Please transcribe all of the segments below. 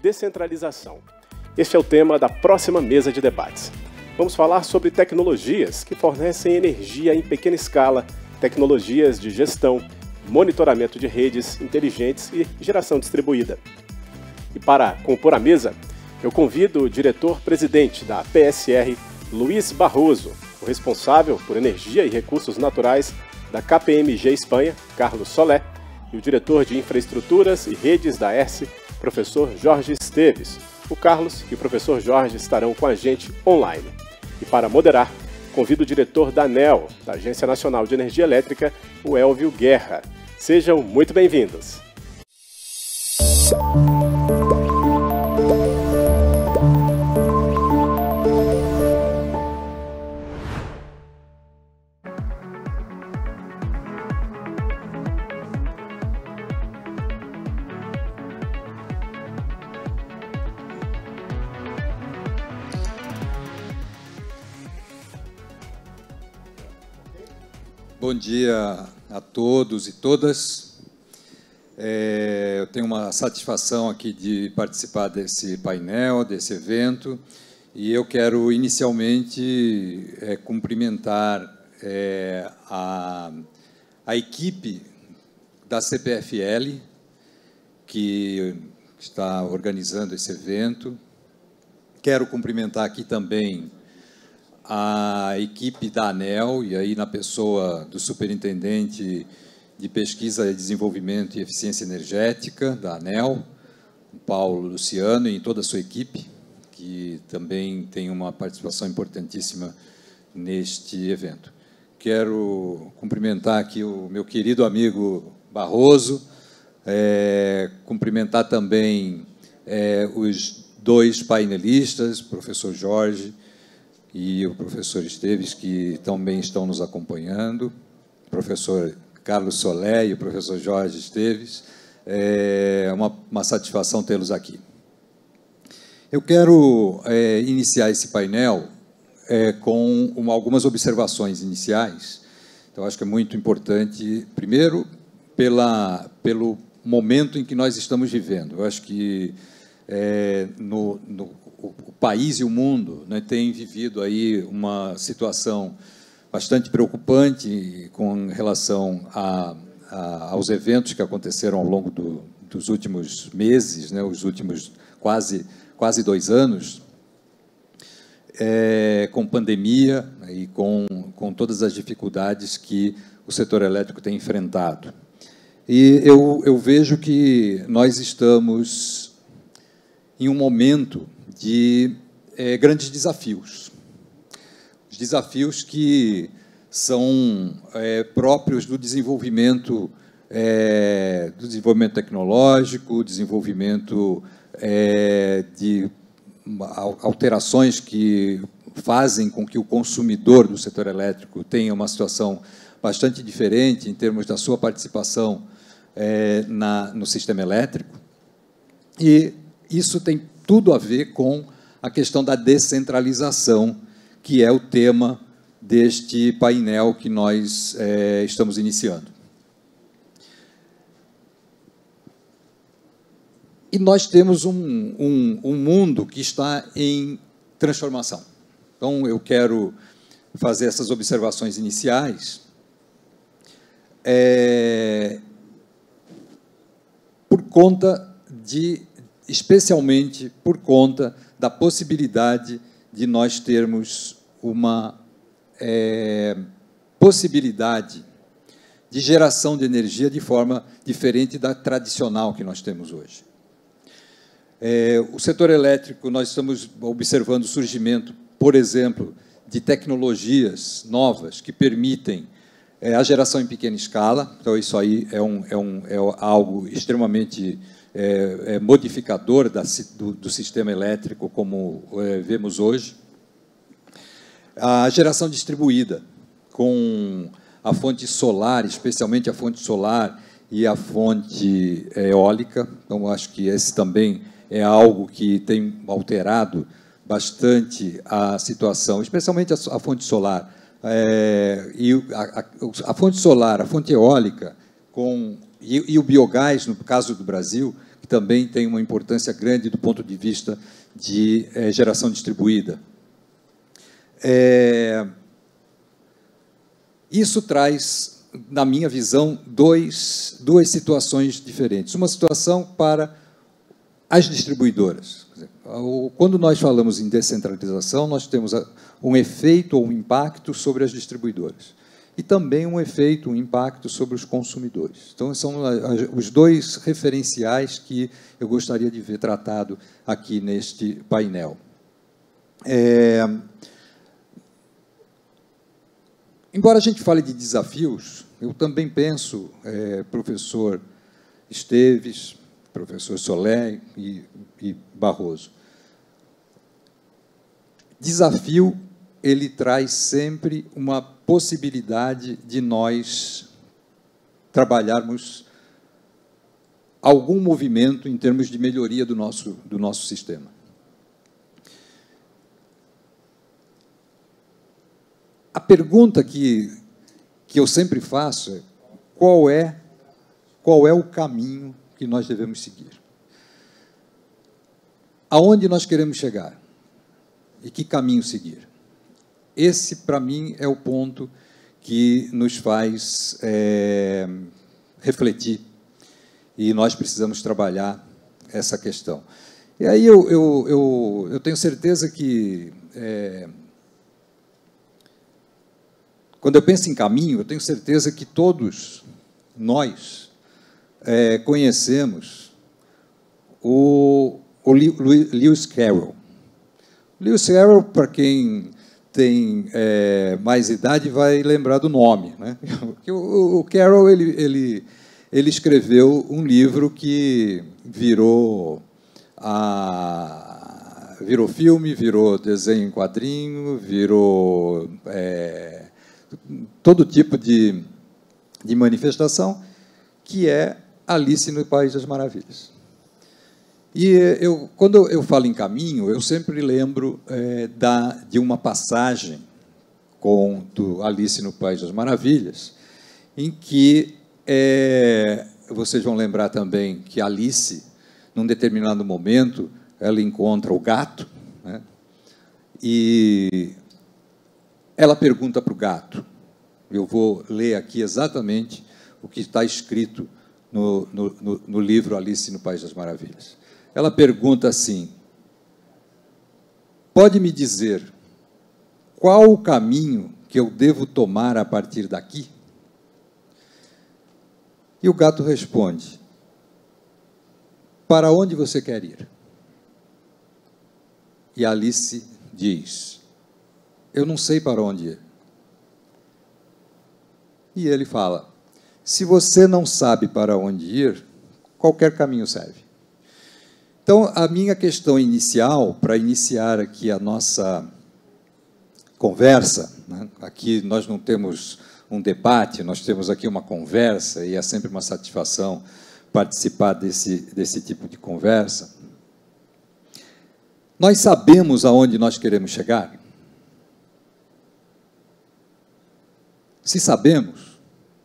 descentralização. Este é o tema da próxima mesa de debates. Vamos falar sobre tecnologias que fornecem energia em pequena escala, tecnologias de gestão, monitoramento de redes inteligentes e geração distribuída. E para compor a mesa, eu convido o diretor-presidente da PSR, Luiz Barroso, o responsável por energia e recursos naturais da KPMG Espanha, Carlos Solé, e o diretor de infraestruturas e redes da ERSE, professor Jorge Esteves. O Carlos e o professor Jorge estarão com a gente online. E para moderar, convido o diretor da ANEEL, da Agência Nacional de Energia Elétrica, o Elvio Guerra. Sejam muito bem-vindos. Bom dia a todos e todas. Eu tenho uma satisfação aqui de participar desse painel, desse evento, e eu quero inicialmente cumprimentar a equipe da CPFL, que está organizando esse evento. Quero cumprimentar aqui também a equipe da ANEEL, e aí na pessoa do Superintendente de Pesquisa e Desenvolvimento e Eficiência Energética da ANEEL, o Paulo Luciano, e toda a sua equipe, que também tem uma participação importantíssima neste evento. Quero cumprimentar aqui o meu querido amigo Barroso, cumprimentar também os dois painelistas, o professor Jorge e o professor Esteves, que também estão nos acompanhando, o professor Carlos Solé e o professor Jorge Esteves. É uma satisfação tê-los aqui. Eu quero iniciar esse painel com algumas observações iniciais. Então, acho que é muito importante, primeiro, pelo momento em que nós estamos vivendo. Eu acho que o país e o mundo, né, têm vivido aí uma situação bastante preocupante com relação aos eventos que aconteceram ao longo dos últimos meses, né, os últimos quase 2 anos, com pandemia, né, e com todas as dificuldades que o setor elétrico tem enfrentado. E eu vejo que nós estamos em um momento de grandes desafios. Os desafios que são próprios do desenvolvimento tecnológico, desenvolvimento de alterações que fazem com que o consumidor do setor elétrico tenha uma situação bastante diferente em termos da sua participação no sistema elétrico. E isso tem tudo a ver com a questão da descentralização, que é o tema deste painel que nós estamos iniciando. E nós temos um mundo que está em transformação. Então, eu quero fazer essas observações iniciais especialmente por conta da possibilidade de nós termos uma possibilidade de geração de energia de forma diferente da tradicional que nós temos hoje. O setor elétrico, nós estamos observando o surgimento, por exemplo, de tecnologias novas que permitem a geração em pequena escala. Então, isso aí é algo extremamente modificador do sistema elétrico, como vemos hoje. A geração distribuída, com a fonte solar, especialmente a fonte solar e a fonte eólica. Então, acho que esse também é algo que tem alterado bastante a situação, especialmente a fonte solar. A fonte solar, a fonte eólica e o biogás, no caso do Brasil, que também tem uma importância grande do ponto de vista de geração distribuída. Isso traz, na minha visão, duas situações diferentes. Uma situação para as distribuidoras. Quando nós falamos em descentralização, nós temos um efeito ou um impacto sobre as distribuidoras. E também um efeito, um impacto sobre os consumidores. Então, são os dois referenciais que eu gostaria de ver tratado aqui neste painel. Embora a gente fale de desafios, eu também penso, professor Esteves, professor Solé e Barroso, desafio, ele traz sempre uma possibilidade de nós trabalharmos algum movimento em termos de melhoria do nosso sistema. A pergunta que eu sempre faço é qual é o caminho que nós devemos seguir? Aonde nós queremos chegar? E que caminho seguir? Esse, para mim, é o ponto que nos faz refletir, e nós precisamos trabalhar essa questão. E aí eu tenho certeza que, quando eu penso em caminho, eu tenho certeza que todos nós conhecemos o Lewis Carroll. Lewis Carroll, para quem tem mais idade, vai lembrar do nome, né? O Carroll ele escreveu um livro que virou filme, virou desenho em quadrinho, virou todo tipo de manifestação, que é Alice no País das Maravilhas. E quando eu falo em caminho, eu sempre lembro de uma passagem do Alice no País das Maravilhas, em que vocês vão lembrar também que Alice, num determinado momento, ela encontra o gato, né, e ela pergunta para o gato, eu vou ler aqui exatamente o que está escrito no livro Alice no País das Maravilhas. Ela pergunta assim: pode me dizer qual o caminho que eu devo tomar a partir daqui? E o gato responde: para onde você quer ir? E Alice diz: eu não sei para onde ir. E ele fala: se você não sabe para onde ir, qualquer caminho serve. Então, a minha questão inicial, para iniciar aqui a nossa conversa, né? Aqui nós não temos um debate, nós temos aqui uma conversa, e é sempre uma satisfação participar desse tipo de conversa. Nós sabemos aonde nós queremos chegar? Se sabemos,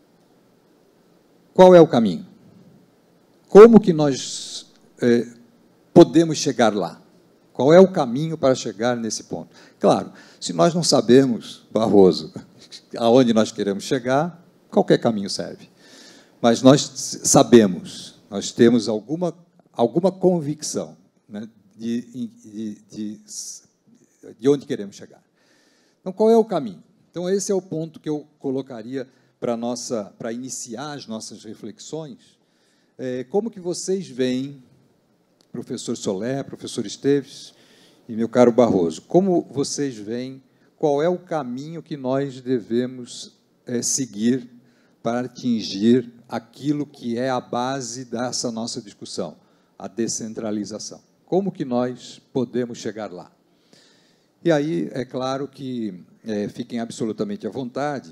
qual é o caminho? Como que nós podemos chegar lá? Qual é o caminho para chegar nesse ponto? Claro, se nós não sabemos, Barroso, aonde nós queremos chegar, qualquer caminho serve. Mas nós sabemos, nós temos alguma convicção, né, de onde queremos chegar. Então, qual é o caminho? Então, esse é o ponto que eu colocaria para iniciar as nossas reflexões. Como que vocês veem, professor Solé, professor Esteves e meu caro Barroso, como vocês veem qual é o caminho que nós devemos seguir para atingir aquilo que é a base dessa nossa discussão, a descentralização? Como que nós podemos chegar lá? E aí, é claro que fiquem absolutamente à vontade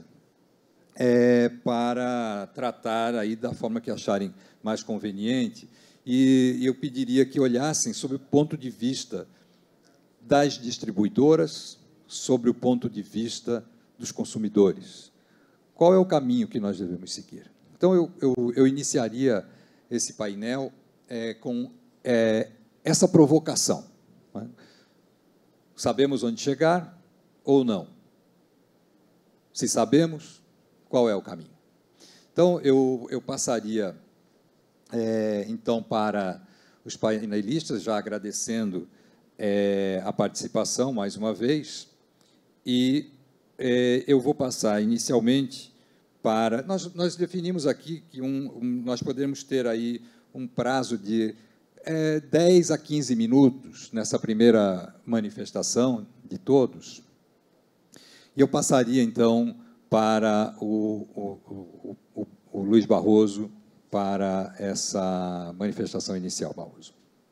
para tratar aí da forma que acharem mais conveniente, e eu pediria que olhassem sobre o ponto de vista das distribuidoras, sobre o ponto de vista dos consumidores. Qual é o caminho que nós devemos seguir? Então, eu iniciaria esse painel com essa provocação. Né? Sabemos onde chegar ou não? Se sabemos, qual é o caminho? Então, eu passaria, então, para os painelistas, já agradecendo a participação, mais uma vez, e eu vou passar, inicialmente, para... Nós definimos aqui que nós podemos ter aí um prazo de 10 a 15 minutos nessa primeira manifestação de todos, e eu passaria, então, para o Luiz Barroso, para essa manifestação inicial, Barroso.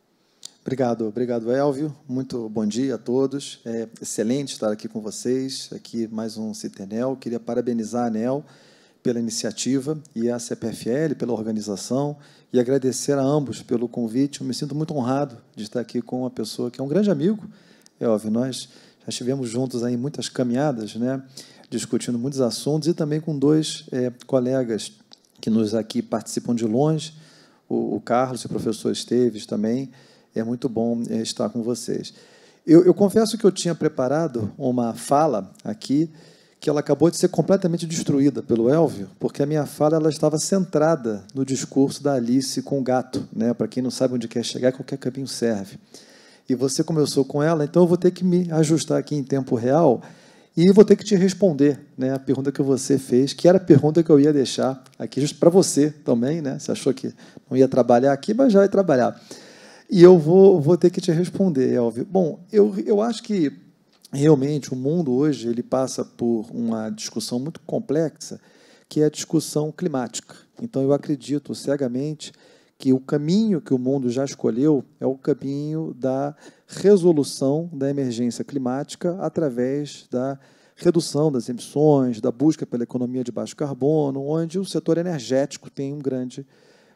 Obrigado, Elvio. Muito bom dia a todos. É excelente estar aqui com vocês, aqui mais um Citenel. Queria parabenizar a ANEEL pela iniciativa e a CPFL pela organização e agradecer a ambos pelo convite. Eu me sinto muito honrado de estar aqui com uma pessoa que é um grande amigo, Elvio. Nós já estivemos juntos aí em muitas caminhadas, né, discutindo muitos assuntos, e também com dois colegas que nos aqui participam de longe, o Carlos e o professor Esteves também. É muito bom estar com vocês. Eu confesso que eu tinha preparado uma fala aqui, que ela acabou de ser completamente destruída pelo Elvio, porque a minha fala ela estava centrada no discurso da Alice com o gato, né? Para quem não sabe onde quer chegar, qualquer caminho serve. E você começou com ela, então eu vou ter que me ajustar aqui em tempo real e vou ter que te responder, né, a pergunta que você fez, que era a pergunta que eu ia deixar aqui justo para você também, né? Você achou que não ia trabalhar aqui, mas já vai trabalhar. E eu vou ter que te responder, Elvio. Bom, eu acho que, realmente, o mundo hoje ele passa por uma discussão muito complexa, que é a discussão climática. Então, eu acredito cegamente que o caminho que o mundo já escolheu é o caminho da resolução da emergência climática através da redução das emissões, da busca pela economia de baixo carbono, onde o setor energético tem um grande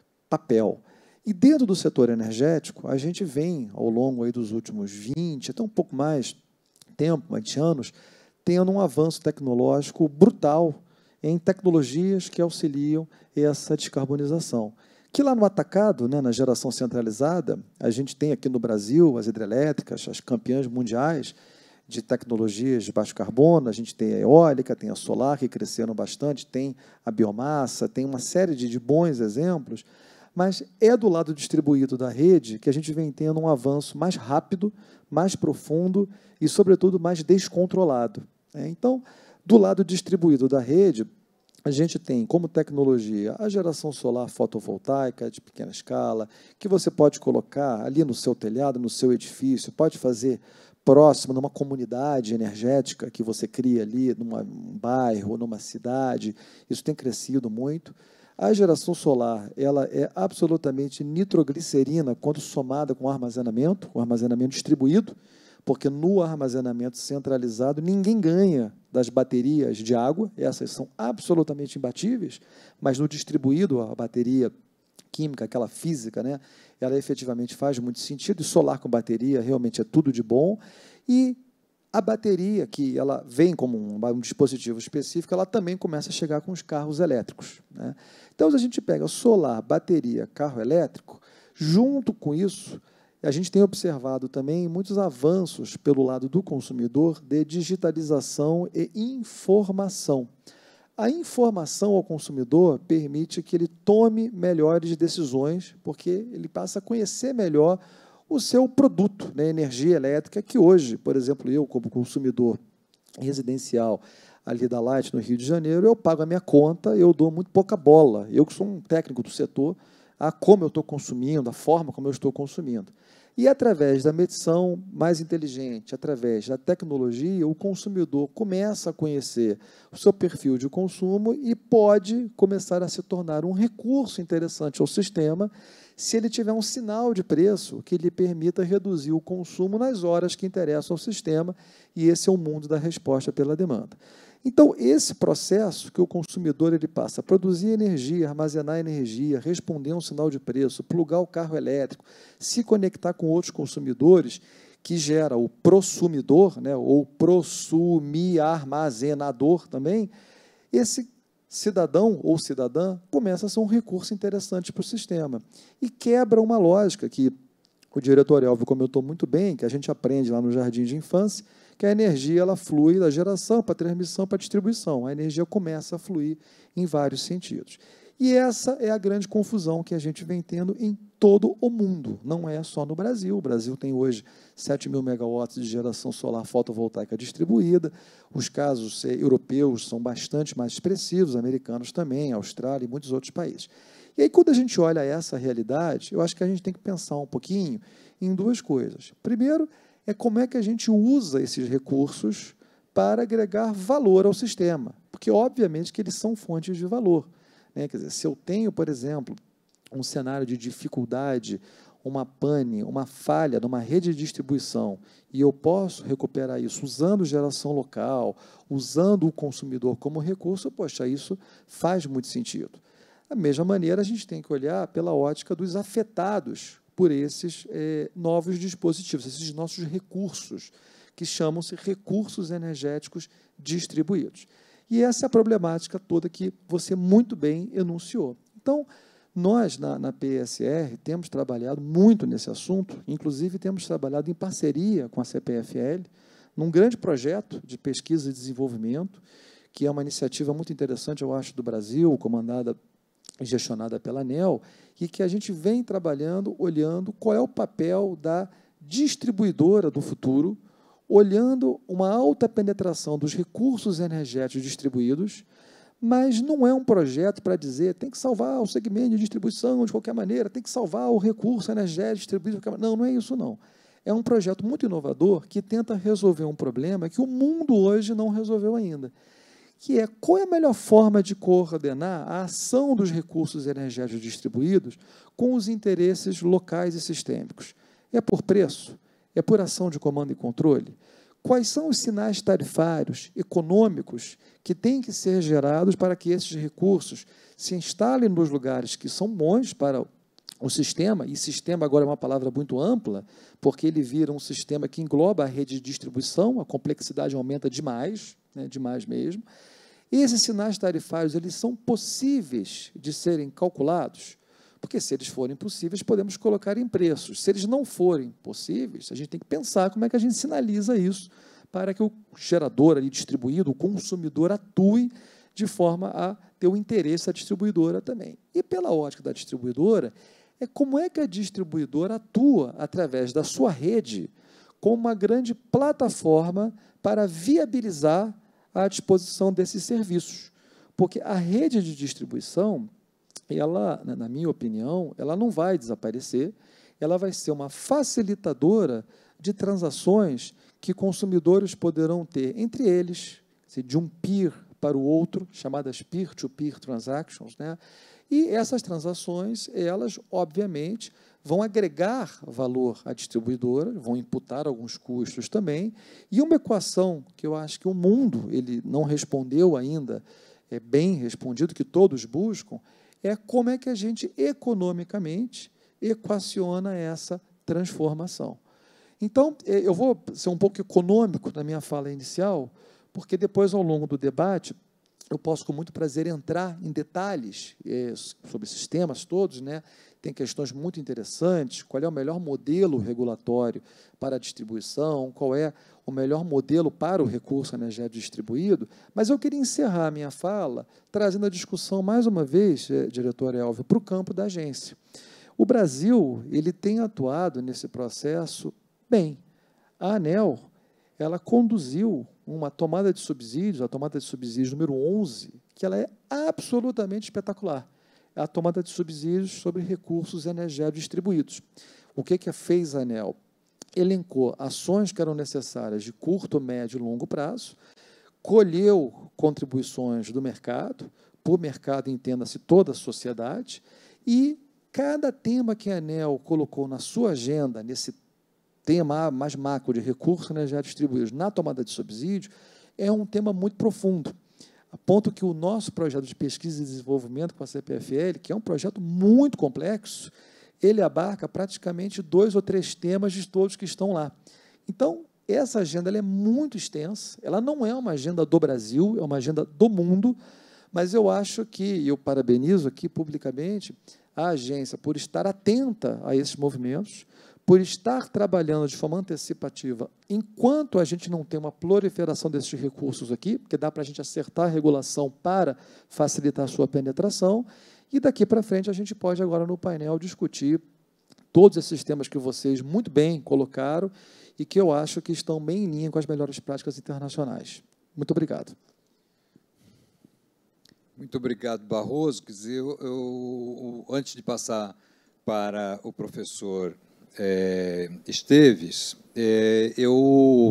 papel. E dentro do setor energético, a gente vem, ao longo aí dos últimos 20, até um pouco mais tempo, 20 anos, tendo um avanço tecnológico brutal em tecnologias que auxiliam essa descarbonização. Que lá no atacado, né, na geração centralizada, a gente tem aqui no Brasil as hidrelétricas, as campeãs mundiais de tecnologias de baixo carbono, a gente tem a eólica, tem a solar, que cresceram bastante, tem a biomassa, tem uma série de bons exemplos, mas é do lado distribuído da rede que a gente vem tendo um avanço mais rápido, mais profundo e, sobretudo, mais descontrolado. Então, do lado distribuído da rede, a gente tem como tecnologia a geração solar fotovoltaica de pequena escala, que você pode colocar ali no seu telhado, no seu edifício, pode fazer próximo, numa comunidade energética que você cria ali, num bairro, numa cidade. Isso tem crescido muito. A geração solar ela é absolutamente nitroglicerina quando somada com armazenamento distribuído, porque no armazenamento centralizado ninguém ganha das baterias de água, essas são absolutamente imbatíveis, mas no distribuído, a bateria química, aquela física, né, ela efetivamente faz muito sentido, e solar com bateria realmente é tudo de bom, e a bateria, que ela vem como um dispositivo específico, ela também começa a chegar com os carros elétricos, né? Então, se a gente pega solar, bateria, carro elétrico, junto com isso, a gente tem observado também muitos avanços pelo lado do consumidor de digitalização e informação. A informação ao consumidor permite que ele tome melhores decisões, porque ele passa a conhecer melhor o seu produto, né, energia elétrica, que hoje, por exemplo, eu, como consumidor residencial ali da Light, no Rio de Janeiro, eu pago a minha conta, eu dou muito pouca bola. Eu que sou um técnico do setor, a como eu estou consumindo, a forma como eu estou consumindo. E, através da medição mais inteligente, através da tecnologia, o consumidor começa a conhecer o seu perfil de consumo e pode começar a se tornar um recurso interessante ao sistema se ele tiver um sinal de preço que lhe permita reduzir o consumo nas horas que interessam ao sistema, e esse é o mundo da resposta pela demanda. Então, esse processo que o consumidor ele passa a produzir energia, armazenar energia, responder a um sinal de preço, plugar o carro elétrico, se conectar com outros consumidores, que gera o prosumidor, né, ou prosumiarmazenador também, esse cidadão ou cidadã começa a ser um recurso interessante para o sistema. E quebra uma lógica que o diretor Elvio comentou muito bem, que a gente aprende lá no jardim de infância, que a energia ela flui da geração para a transmissão para a distribuição. A energia começa a fluir em vários sentidos. E essa é a grande confusão que a gente vem tendo em todo o mundo, não é só no Brasil. O Brasil tem hoje 7.000 megawatts de geração solar fotovoltaica distribuída. Os casos europeus são bastante mais expressivos, americanos também, Austrália e muitos outros países. E aí, quando a gente olha essa realidade, eu acho que a gente tem que pensar um pouquinho em duas coisas. Primeiro, é como é que a gente usa esses recursos para agregar valor ao sistema, porque, obviamente, que eles são fontes de valor. Quer dizer, se eu tenho, por exemplo, um cenário de dificuldade, uma pane, uma falha numa rede de distribuição, e eu posso recuperar isso usando geração local, usando o consumidor como recurso, poxa, isso faz muito sentido. Da mesma maneira, a gente tem que olhar pela ótica dos afetados por esses novos dispositivos, esses nossos recursos, que chamam-se recursos energéticos distribuídos. E essa é a problemática toda que você muito bem enunciou. Então, nós, na PSR, temos trabalhado muito nesse assunto, inclusive temos trabalhado em parceria com a CPFL, num grande projeto de pesquisa e desenvolvimento, que é uma iniciativa muito interessante, eu acho, do Brasil, comandada e gestionada pela ANEEL, e que a gente vem trabalhando, olhando qual é o papel da distribuidora do futuro, olhando uma alta penetração dos recursos energéticos distribuídos, mas não é um projeto para dizer tem que salvar o segmento de distribuição de qualquer maneira, tem que salvar o recurso energético distribuído de qualquer maneira. Não, não é isso, não. É um projeto muito inovador que tenta resolver um problema que o mundo hoje não resolveu ainda, que é qual é a melhor forma de coordenar a ação dos recursos energéticos distribuídos com os interesses locais e sistêmicos. É por preço? É por ação de comando e controle? Quais são os sinais tarifários, econômicos, que têm que ser gerados para que esses recursos se instalem nos lugares que são bons para o sistema, e sistema agora é uma palavra muito ampla, porque ele vira um sistema que engloba a rede de distribuição, a complexidade aumenta demais, demais mesmo. E esses sinais tarifários, eles são possíveis de serem calculados, porque se eles forem possíveis, podemos colocar em preços. Se eles não forem possíveis, a gente tem que pensar como é que a gente sinaliza isso para que o gerador ali distribuído, o consumidor, atue de forma a ter o interesse da distribuidora também. E pela ótica da distribuidora, é como é que a distribuidora atua através da sua rede como uma grande plataforma para viabilizar a disposição desses serviços. Porque a rede de distribuição, ela, na minha opinião, ela não vai desaparecer, ela vai ser uma facilitadora de transações que consumidores poderão ter entre eles, de um peer para o outro, chamadas peer-to-peer transactions, E essas transações, elas, obviamente, vão agregar valor à distribuidora, vão imputar alguns custos também, e uma equação que eu acho que o mundo ele não respondeu ainda, é bem respondido, que todos buscam, é como é que a gente, economicamente, equaciona essa transformação. Então, eu vou ser um pouco econômico na minha fala inicial, porque depois, ao longo do debate, eu posso, com muito prazer, entrar em detalhes sobre esses temas todos, Tem questões muito interessantes, qual é o melhor modelo regulatório para a distribuição, qual é o melhor modelo para o recurso energético distribuído, mas eu queria encerrar a minha fala trazendo a discussão, mais uma vez, diretor Elvio, para o campo da agência. O Brasil ele tem atuado nesse processo bem. A ANEEL ela conduziu uma tomada de subsídios, a tomada de subsídios número 11, que ela é absolutamente espetacular. É a tomada de subsídios sobre recursos energéticos distribuídos. O que fez a ANEEL? Elencou ações que eram necessárias de curto, médio e longo prazo, colheu contribuições do mercado, por mercado entenda-se toda a sociedade, e cada tema que a ANEEL colocou na sua agenda, nesse tema mais macro de recursos energéticos distribuídos na tomada de subsídio, é um tema muito profundo, a ponto que o nosso projeto de pesquisa e desenvolvimento com a CPFL, que é um projeto muito complexo, ele abarca praticamente 2 ou 3 temas de todos que estão lá. Então, essa agenda ela é muito extensa, ela não é uma agenda do Brasil, é uma agenda do mundo, Mas eu acho que, e eu parabenizo aqui publicamente, a agência por estar atenta a esses movimentos, por estar trabalhando de forma antecipativa, enquanto a gente não tem uma proliferação desses recursos aqui, porque dá para a gente acertar a regulação para facilitar a sua penetração, e daqui para frente a gente pode agora no painel discutir todos esses temas que vocês muito bem colocaram e que eu acho que estão bem em linha com as melhores práticas internacionais. Muito obrigado. Muito obrigado, Barroso. Quer dizer, antes de passar para o professor Esteves, eu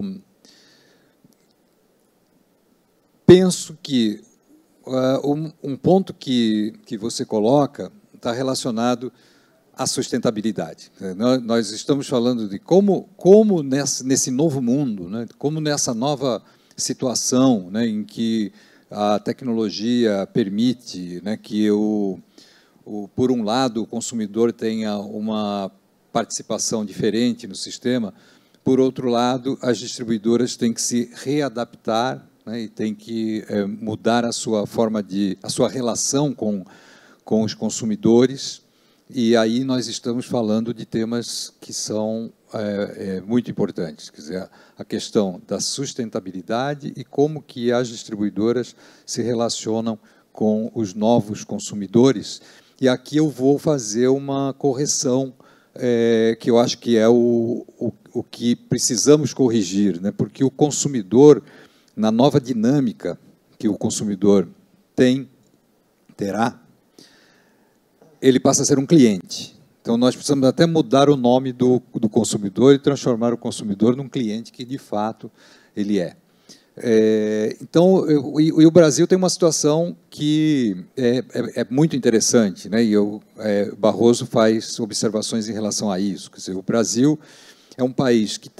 penso que um ponto que você coloca está relacionado à sustentabilidade. Nós estamos falando de como nesse novo mundo, né, como nessa nova situação, né, em que a tecnologia permite, né, que, por um lado, o consumidor tenha uma participação diferente no sistema, por outro lado, as distribuidoras têm que se readaptar, né, e têm que mudar a sua relação com os consumidores, e aí nós estamos falando de temas que são muito importantes, quer dizer, a questão da sustentabilidade e como que as distribuidoras se relacionam com os novos consumidores. E aqui eu vou fazer uma correção que eu acho que é o que precisamos corrigir, né? Porque o consumidor, na nova dinâmica que o consumidor terá, ele passa a ser um cliente. Então, nós precisamos até mudar o nome do consumidor e transformar o consumidor num cliente que, de fato, ele é. Então, o Brasil tem uma situação que é muito interessante, né? E Barroso faz observações em relação a isso. Quer dizer, o Brasil é um país que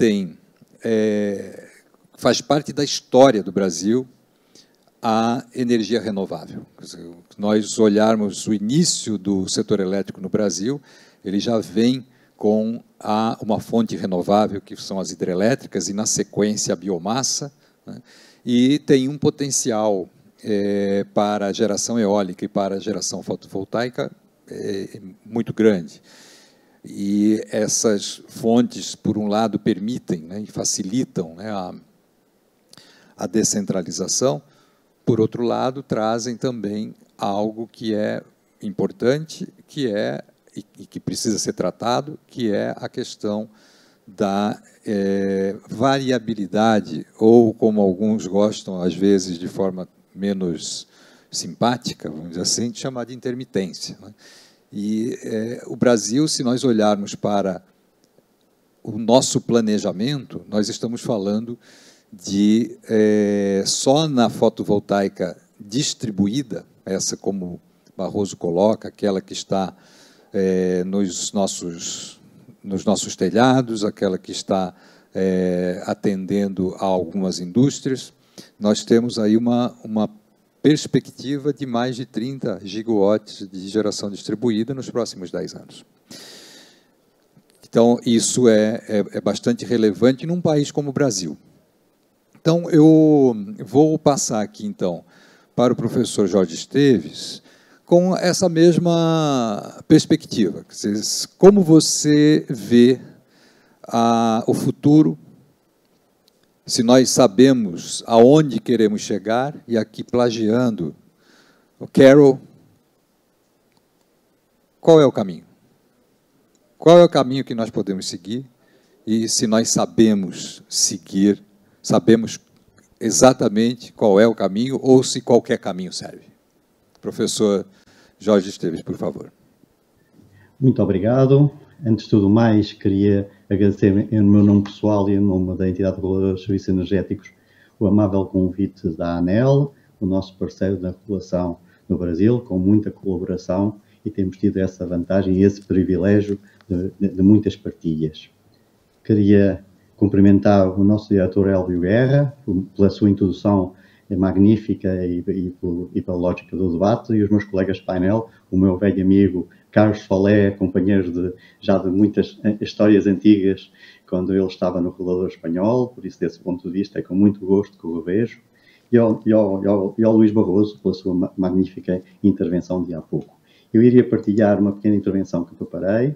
faz parte da história do Brasil a energia renovável. Quer dizer, se nós olharmos o início do setor elétrico no Brasil, ele já vem com uma fonte renovável, que são as hidrelétricas, e, na sequência, a biomassa, né? E tem um potencial para a geração eólica e para a geração fotovoltaica muito grande. E essas fontes, por um lado, permitem, né, e facilitam, né, a descentralização, por outro lado, trazem também algo que é importante, e que precisa ser tratado, que é a questão da variabilidade, ou, como alguns gostam, às vezes, de forma menos simpática, vamos dizer assim, de chamar de intermitência, né? E o Brasil, se nós olharmos para o nosso planejamento, nós estamos falando de, só na fotovoltaica distribuída, essa, como Barroso coloca, aquela que está nos nossos telhados, aquela que está atendendo a algumas indústrias, nós temos aí uma perspectiva de mais de 30 gigawatts de geração distribuída nos próximos 10 anos. Então, isso é bastante relevante num país como o Brasil. Então, eu vou passar aqui, então, para o professor Jorge Esteves, com essa mesma perspectiva. Como você vê o futuro, se nós sabemos aonde queremos chegar, e aqui plagiando o Carroll, qual é o caminho? Qual é o caminho que nós podemos seguir? E se nós sabemos seguir, sabemos exatamente qual é o caminho, ou se qualquer caminho serve. Professor Jorge Esteves, por favor. Muito obrigado. Antes de tudo mais, queria agradecer em meu nome pessoal e em nome da Entidade Reguladora dos Serviços Energéticos o amável convite da ANEEL, o nosso parceiro da regulação no Brasil, com muita colaboração, e temos tido essa vantagem e esse privilégio de muitas partilhas. Queria cumprimentar o nosso diretor Elvio Guerra pela sua introdução magnífica e pela lógica do debate, e os meus colegas de painel, o meu velho amigo Carlos Solé, companheiro já de muitas histórias antigas, quando ele estava no regulador espanhol, por isso, desse ponto de vista, é com muito gosto que o vejo, ao Luís Barroso pela sua magnífica intervenção de há pouco. Eu iria partilhar uma pequena intervenção que preparei.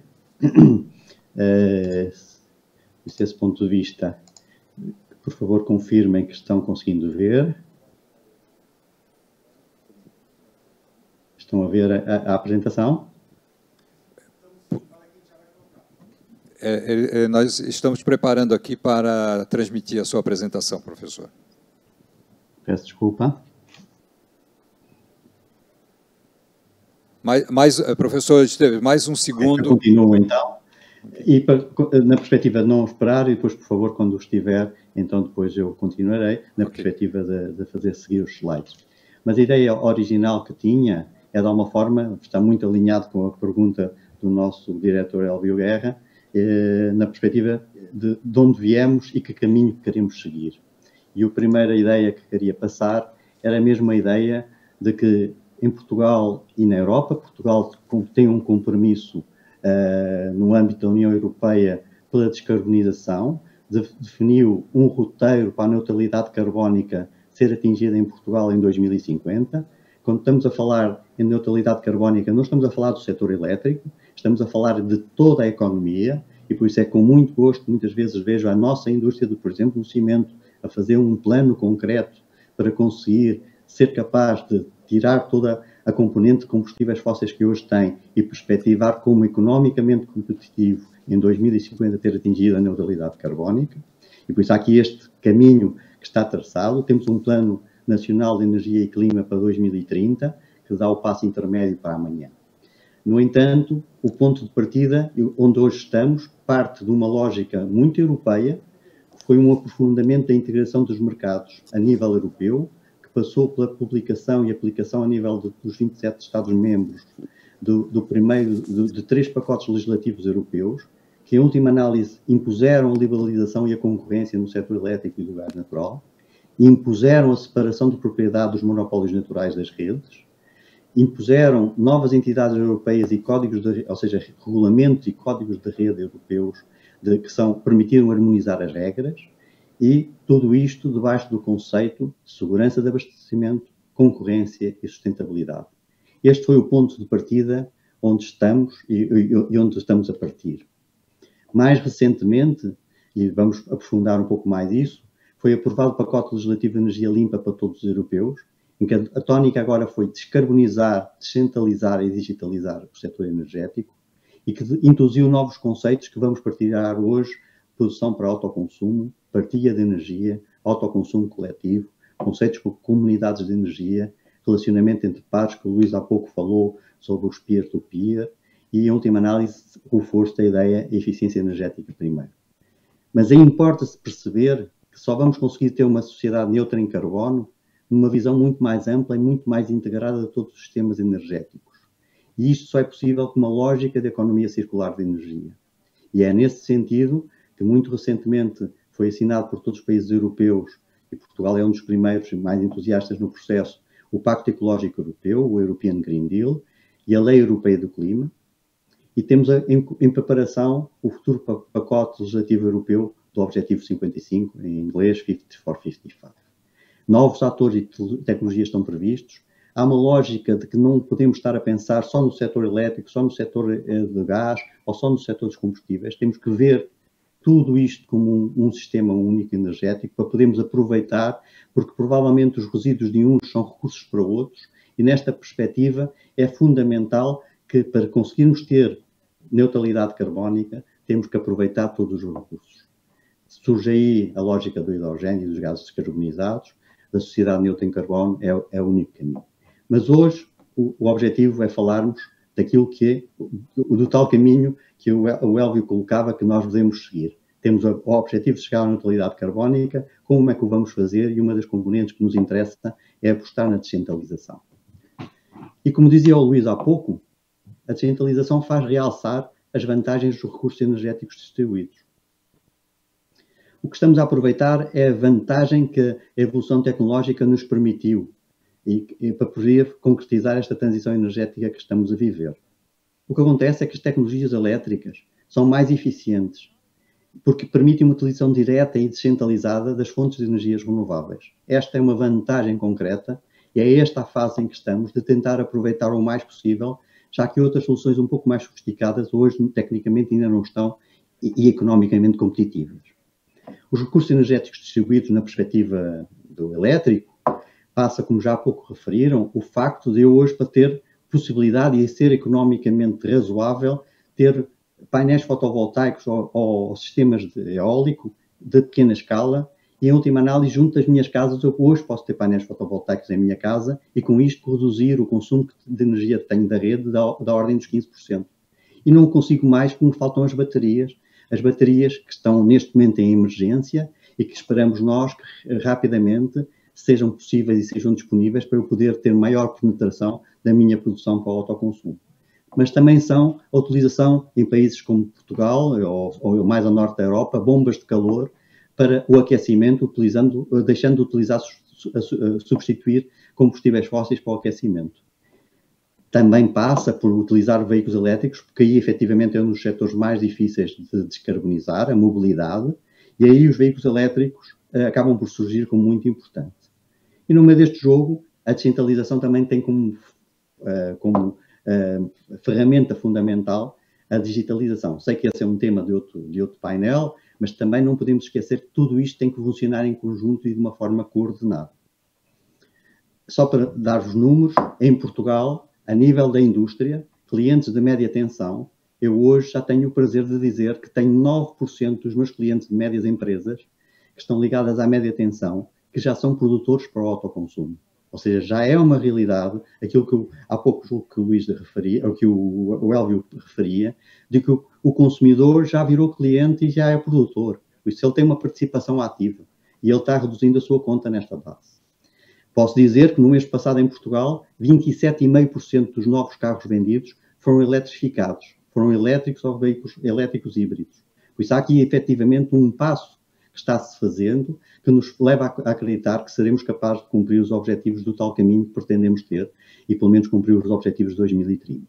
Desse ponto de vista, por favor, confirmem que estão conseguindo ver. Estão a ver a apresentação? Nós estamos preparando aqui para transmitir a sua apresentação, professor. Peço desculpa. Professor Esteves, mais um segundo. Eu continuo, então. E na perspectiva de não esperar, e depois, por favor, quando estiver, então depois eu continuarei, na perspectiva de fazer seguir os slides. Mas a ideia original que tinha é, de alguma forma, está muito alinhado com a pergunta do nosso diretor Elvio Guerra, na perspectiva de onde viemos e que caminho queremos seguir. E a primeira ideia que queria passar era mesmo a ideia de que em Portugal e na Europa, Portugal tem um compromisso no âmbito da União Europeia pela descarbonização, definiu um roteiro para a neutralidade carbónica ser atingida em Portugal em 2050. Quando estamos a falar em neutralidade carbónica, não estamos a falar do setor elétrico, estamos a falar de toda a economia, e por isso é com muito gosto, muitas vezes vejo a nossa indústria, por exemplo, no cimento, a fazer um plano concreto para conseguir ser capaz de tirar toda a componente de combustíveis fósseis que hoje tem e perspectivar como economicamente competitivo em 2050 ter atingido a neutralidade carbónica. E por isso há aqui este caminho que está traçado. Temos um plano nacional de energia e clima para 2030, que dá o passo intermédio para amanhã. No entanto, o ponto de partida, onde hoje estamos, parte de uma lógica muito europeia, que foi um aprofundamento da integração dos mercados a nível europeu, que passou pela publicação e aplicação a nível dos 27 Estados-membros de 3 pacotes legislativos europeus, que, em última análise, impuseram a liberalização e a concorrência no setor elétrico e do gás natural, impuseram a separação de propriedade dos monopólios naturais das redes, impuseram novas entidades europeias e códigos, ou seja, regulamentos e códigos de rede europeus que permitiram harmonizar as regras, e tudo isto debaixo do conceito de segurança de abastecimento, concorrência e sustentabilidade. Este foi o ponto de partida onde estamos e onde estamos a partir. Mais recentemente, e vamos aprofundar um pouco mais isso, foi aprovado o pacote legislativo de energia limpa para todos os europeus, em que a tónica agora foi descarbonizar, descentralizar e digitalizar o setor energético, e que introduziu novos conceitos que vamos partilhar hoje: produção para autoconsumo, partilha de energia, autoconsumo coletivo, conceitos como comunidades de energia, relacionamento entre pares, que o Luís há pouco falou sobre os peer-to-peer, e, em última análise, o reforço da ideia de eficiência energética primeiro. Mas aí importa-se perceber que só vamos conseguir ter uma sociedade neutra em carbono numa visão muito mais ampla e muito mais integrada de todos os sistemas energéticos. E isto só é possível com uma lógica de economia circular de energia. E é nesse sentido que, muito recentemente, foi assinado por todos os países europeus, e Portugal é um dos primeiros e mais entusiastas no processo, o Pacto Ecológico Europeu, o European Green Deal, e a Lei Europeia do Clima. E temos em preparação o futuro pacote legislativo europeu do Objetivo 55, em inglês 50 for 55. Novos atores e tecnologias estão previstos. Há uma lógica de que não podemos estar a pensar só no setor elétrico, só no setor de gás ou só no setor dos combustíveis. Temos que ver tudo isto como um sistema único energético para podermos aproveitar, porque provavelmente os resíduos de uns são recursos para outros, e nesta perspectiva é fundamental que, para conseguirmos ter neutralidade carbónica, temos que aproveitar todos os recursos. Surge aí a lógica do hidrogênio e dos gases descarbonizados. Da sociedade neutra em carbono é o único caminho. Mas hoje o objetivo é falarmos daquilo que é do tal caminho que o Elvio colocava, que nós devemos seguir. Temos o objetivo de chegar à neutralidade carbónica. Como é que o vamos fazer? E uma das componentes que nos interessa é apostar na descentralização. E como dizia o Luís há pouco, a descentralização faz realçar as vantagens dos recursos energéticos distribuídos. O que estamos a aproveitar é a vantagem que a evolução tecnológica nos permitiu e para poder concretizar esta transição energética que estamos a viver. O que acontece é que as tecnologias elétricas são mais eficientes porque permite uma utilização direta e descentralizada das fontes de energias renováveis. Esta é uma vantagem concreta e é esta a fase em que estamos de tentar aproveitar o mais possível, já que outras soluções um pouco mais sofisticadas hoje tecnicamente ainda não estão e economicamente competitivas. Os recursos energéticos distribuídos na perspectiva do elétrico passa, como já há pouco referiram, o facto de eu hoje, para ter possibilidade e ser economicamente razoável, ter painéis fotovoltaicos ou sistemas de eólico de pequena escala e, em última análise, junto das minhas casas, eu hoje posso ter painéis fotovoltaicos em minha casa e, com isto, reduzir o consumo de energia que tenho da rede da ordem dos 15%. E não consigo mais porque me faltam as baterias que estão neste momento em emergência e que esperamos nós que rapidamente sejam possíveis e sejam disponíveis para eu poder ter maior penetração da minha produção para o autoconsumo. Mas também são a utilização em países como Portugal ou mais ao norte da Europa, bombas de calor para o aquecimento, deixando de utilizar, substituir combustíveis fósseis para o aquecimento. Também passa por utilizar veículos elétricos, porque aí efetivamente é um dos setores mais difíceis de descarbonizar, a mobilidade, e aí os veículos elétricos acabam por surgir como muito importante. E no meio deste jogo, a descentralização também tem como ferramenta fundamental a digitalização. Sei que esse é um tema de outro painel, mas também não podemos esquecer que tudo isto tem que funcionar em conjunto e de uma forma coordenada. Só para dar os números, em Portugal, a nível da indústria, clientes de média tensão, eu hoje já tenho o prazer de dizer que tenho 9% dos meus clientes de médias empresas que estão ligadas à média tensão, que já são produtores para o autoconsumo. Ou seja, já é uma realidade aquilo que há pouco que o Luís referia, ou que o Elvio referia, de que o consumidor já virou cliente e já é produtor. Por isso, ele tem uma participação ativa e ele está reduzindo a sua conta nesta base. Posso dizer que no mês passado em Portugal, 27,5% dos novos carros vendidos foram eletrificados, foram elétricos ou veículos elétricos híbridos. Por isso, há aqui efetivamente um passo que está-se fazendo, que nos leva a acreditar que seremos capazes de cumprir os objetivos do tal caminho que pretendemos ter e, pelo menos, cumprir os objetivos de 2030.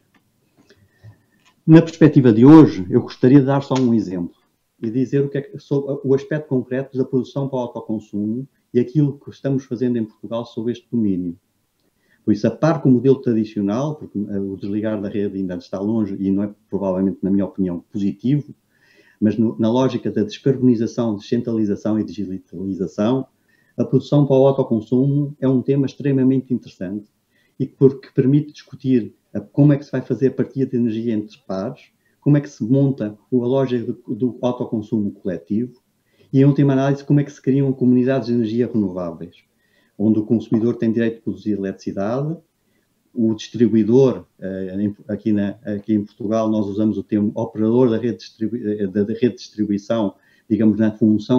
Na perspectiva de hoje, eu gostaria de dar só um exemplo e dizer sobre o aspecto concreto da produção para o autoconsumo e aquilo que estamos fazendo em Portugal sobre este domínio. Por isso, a par com o modelo tradicional, porque o desligar da rede ainda está longe e não é, provavelmente, na minha opinião, positivo, mas na lógica da descarbonização, descentralização e digitalização, a produção para o autoconsumo é um tema extremamente interessante e porque permite discutir como é que se vai fazer a partilha de energia entre pares, como é que se monta a lógica do autoconsumo coletivo e, em última análise, como é que se criam comunidades de energia renováveis, onde o consumidor tem direito de produzir eletricidade, o distribuidor, aqui em Portugal nós usamos o termo operador da rede de distribuição, digamos, na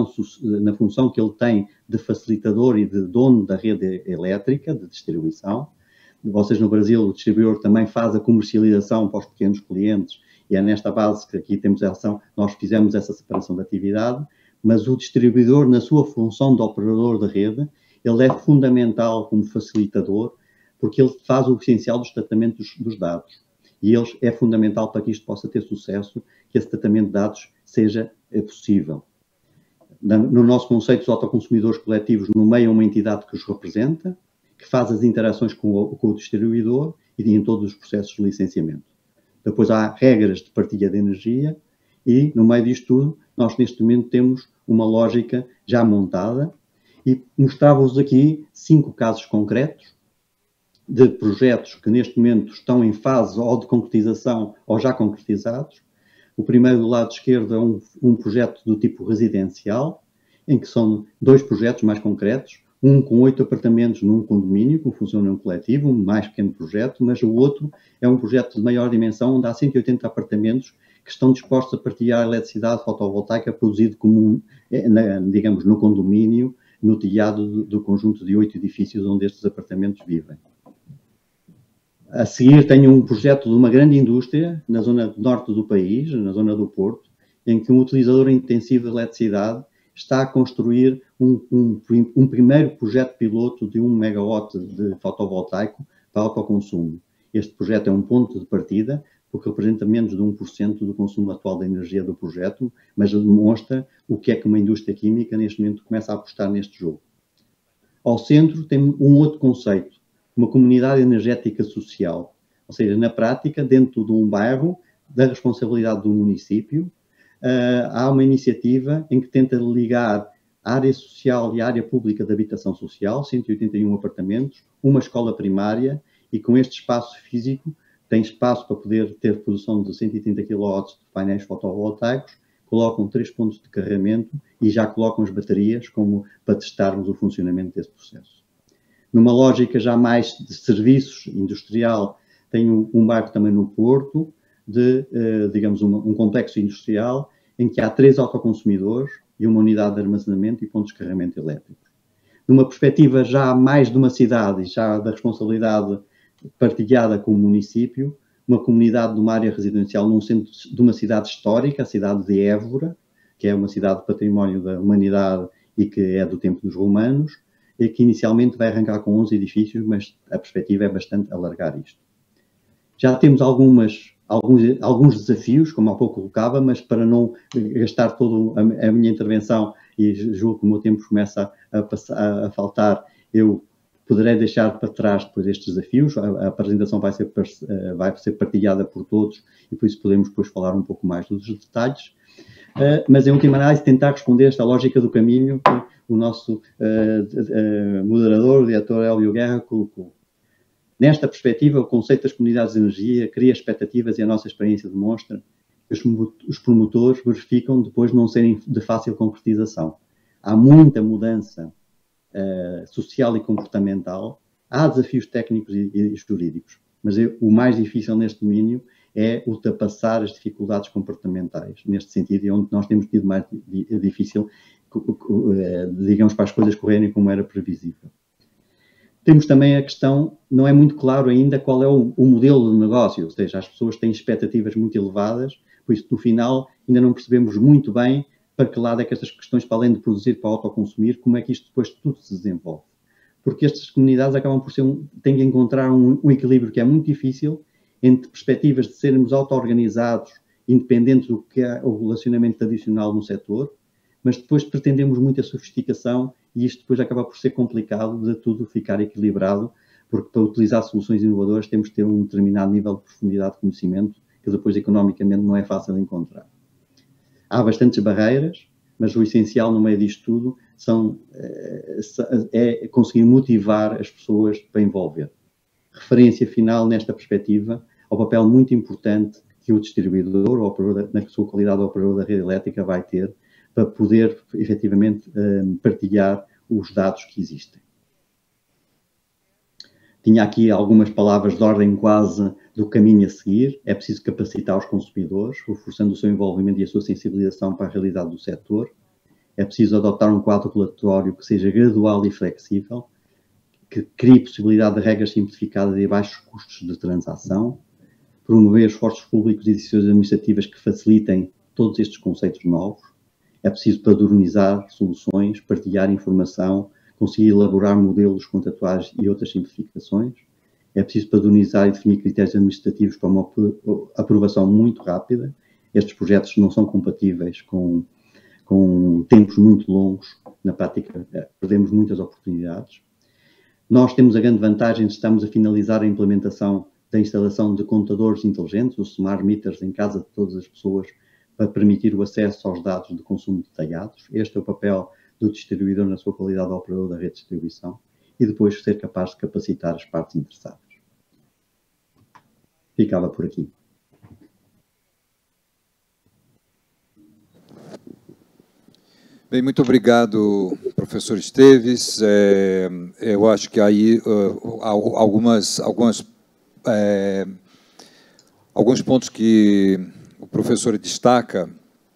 função que ele tem de facilitador e de dono da rede elétrica de distribuição. Vocês no Brasil, o distribuidor também faz a comercialização para os pequenos clientes e é nesta base que aqui temos a ação, nós fizemos essa separação de atividade, mas o distribuidor, na sua função de operador da rede, ele é fundamental como facilitador, porque ele faz o essencial dos tratamentos dos dados. E é fundamental para que isto possa ter sucesso, que esse tratamento de dados seja possível. No nosso conceito, os autoconsumidores coletivos nomeiam uma entidade que os representa, que faz as interações com o distribuidor e em todos os processos de licenciamento. Depois há regras de partilha de energia e, no meio disto tudo, nós neste momento temos uma lógica já montada e mostrava-vos aqui 5 casos concretos de projetos que neste momento estão em fase ou de concretização ou já concretizados. O primeiro do lado esquerdo é um projeto do tipo residencial, em que são 2 projetos mais concretos, um com 8 apartamentos num condomínio, que funciona um coletivo, um mais pequeno projeto, mas o outro é um projeto de maior dimensão, onde há 180 apartamentos que estão dispostos a partilhar a eletricidade fotovoltaica produzida digamos, no condomínio, no telhado do conjunto de 8 edifícios onde estes apartamentos vivem. A seguir tenho um projeto de uma grande indústria na zona norte do país, na zona do Porto, em que um utilizador intensivo de eletricidade está a construir um primeiro projeto piloto de 1 megawatt de fotovoltaico para autoconsumo. Este projeto é um ponto de partida, o que representa menos de 1% do consumo atual da energia do projeto, mas demonstra o que é que uma indústria química neste momento começa a apostar neste jogo. Ao centro tem um outro conceito, uma comunidade energética social, ou seja, na prática, dentro de um bairro, da responsabilidade do município, há uma iniciativa em que tenta ligar a área social e a área pública de habitação social, 181 apartamentos, uma escola primária, e com este espaço físico tem espaço para poder ter produção de 130 kW de painéis fotovoltaicos, colocam 3 pontos de carregamento e já colocam as baterias como para testarmos o funcionamento desse processo. Numa lógica já mais de serviços industrial, tem um bairro também no Porto, de, digamos, um complexo industrial, em que há 3 autoconsumidores e uma unidade de armazenamento e pontos de carregamento elétricos. Numa perspectiva já mais de uma cidade e já da responsabilidade partilhada com o município, uma comunidade de uma área residencial num centro de uma cidade histórica, a cidade de Évora, que é uma cidade de património da humanidade e que é do tempo dos romanos, e que inicialmente vai arrancar com 11 edifícios, mas a perspectiva é bastante alargar isto. Já temos alguns desafios, como há pouco colocava, mas para não gastar toda a minha intervenção, e julgo que o meu tempo começa a faltar, eu poderei deixar para trás depois estes desafios. A apresentação vai ser partilhada por todos e por isso podemos depois falar um pouco mais dos detalhes. Mas, em última análise, tentar responder esta lógica do caminho que o nosso moderador, o diretor Hélio Guerra, colocou. Nesta perspectiva, o conceito das comunidades de energia cria expectativas e a nossa experiência demonstra que os promotores verificam depois não serem de fácil concretização. Há muita mudança social e comportamental, há desafios técnicos e jurídicos, mas o mais difícil neste domínio é ultrapassar as dificuldades comportamentais, neste sentido, e onde nós temos tido mais difícil, digamos, para as coisas correrem como era previsível. Temos também a questão, não é muito claro ainda qual é o modelo de negócio, ou seja, as pessoas têm expectativas muito elevadas, por isso, no final, ainda não percebemos muito bem para que lado é que estas questões, para além de produzir para autoconsumir, como é que isto depois tudo se desenvolve. Porque estas comunidades acabam por têm que encontrar um equilíbrio que é muito difícil entre perspectivas de sermos auto-organizados, independentes do que é o relacionamento tradicional no setor, mas depois pretendemos muita sofisticação e isto depois acaba por ser complicado de tudo ficar equilibrado, porque para utilizar soluções inovadoras temos que ter um determinado nível de profundidade de conhecimento que depois economicamente não é fácil de encontrar. Há bastantes barreiras, mas o essencial no meio disto tudo é conseguir motivar as pessoas para envolver. Referência final nesta perspectiva ao papel muito importante que o distribuidor, o operador, na sua qualidade de operador da rede elétrica, vai ter para poder, efetivamente, partilhar os dados que existem. Tinha aqui algumas palavras de ordem quase do caminho a seguir. É preciso capacitar os consumidores, reforçando o seu envolvimento e a sua sensibilização para a realidade do setor. É preciso adotar um quadro regulatório que seja gradual e flexível, que crie possibilidade de regras simplificadas e baixos custos de transação, promover esforços públicos e decisões administrativas que facilitem todos estes conceitos novos. É preciso padronizar soluções, partilhar informação, conseguir elaborar modelos contratuais e outras simplificações. É preciso padronizar e definir critérios administrativos para uma aprovação muito rápida. Estes projetos não são compatíveis com tempos muito longos. Na prática, perdemos muitas oportunidades. Nós temos a grande vantagem de estarmos a finalizar a implementação da instalação de contadores inteligentes, os smart meters em casa de todas as pessoas, para permitir o acesso aos dados de consumo detalhados. Este é o papel do distribuidor na sua qualidade de operador da rede de distribuição e depois ser capaz de capacitar as partes interessadas. Ficava por aqui. Bem, muito obrigado, professor Esteves. Eu acho que aí alguns pontos que o professor destaca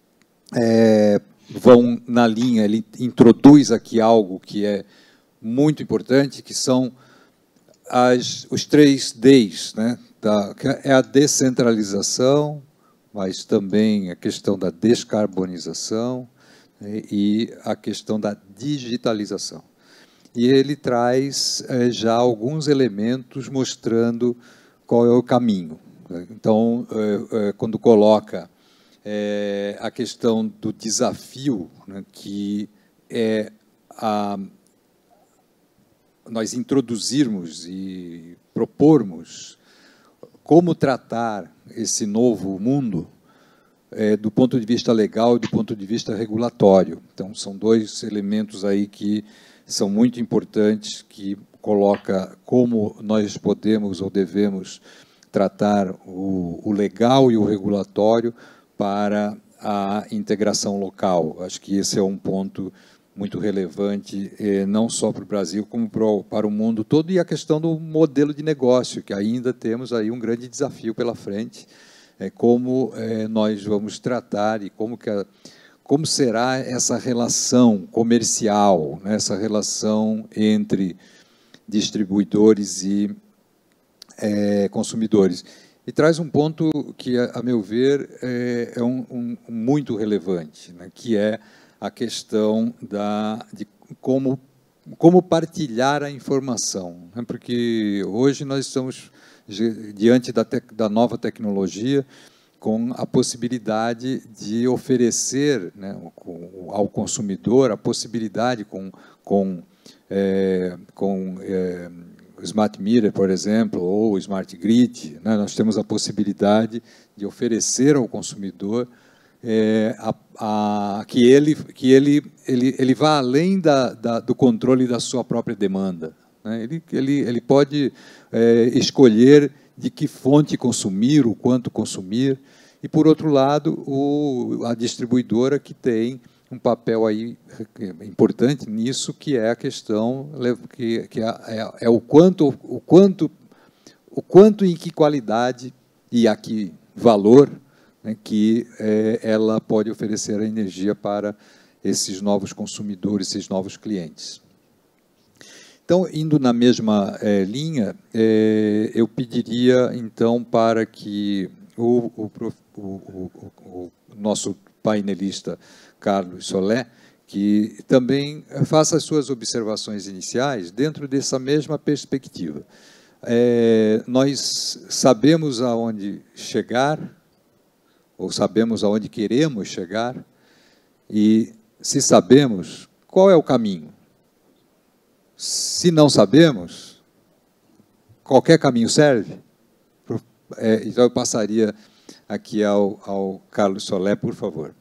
vão na linha, ele introduz aqui algo que é muito importante, que são os 3 Ds, né? Que é a descentralização, mas também a questão da descarbonização, né? E a questão da digitalização. E ele traz já alguns elementos mostrando qual é o caminho. Então, quando coloca a questão do desafio, né, que é nós introduzirmos e propormos como tratar esse novo mundo do ponto de vista legal e do ponto de vista regulatório. Então, são dois elementos aí que são muito importantes, que coloca como nós podemos ou devemos tratar o legal e o regulatório para a integração local. Acho que esse é um ponto muito relevante, não só para o Brasil, como para o mundo todo, e a questão do modelo de negócio, que ainda temos aí um grande desafio pela frente, como nós vamos tratar e como será essa relação comercial, né, essa relação entre distribuidores e consumidores. E traz um ponto que, a meu ver, é muito relevante, né, que é a questão de como partilhar a informação, né, porque hoje nós estamos diante da nova tecnologia, com a possibilidade de oferecer, né, ao consumidor a possibilidade com Smart Meter, por exemplo, ou Smart Grid, né, nós temos a possibilidade de oferecer ao consumidor que ele vá além do controle da sua própria demanda, né? Ele pode escolher de que fonte consumir, o quanto consumir, e, por outro lado, a distribuidora, que tem um papel aí importante nisso, que é a questão que é o quanto e em que qualidade e a que valor, né, que ela pode oferecer a energia para esses novos consumidores, esses novos clientes. Então, indo na mesma linha, eu pediria, então, para que o nosso painelista Carlos Solé, que também faça as suas observações iniciais dentro dessa mesma perspectiva. Nós sabemos aonde chegar, ou sabemos aonde queremos chegar, e, se sabemos, qual é o caminho? Se não sabemos, qualquer caminho serve? Então, eu passaria aqui ao Carlos Solé, por favor.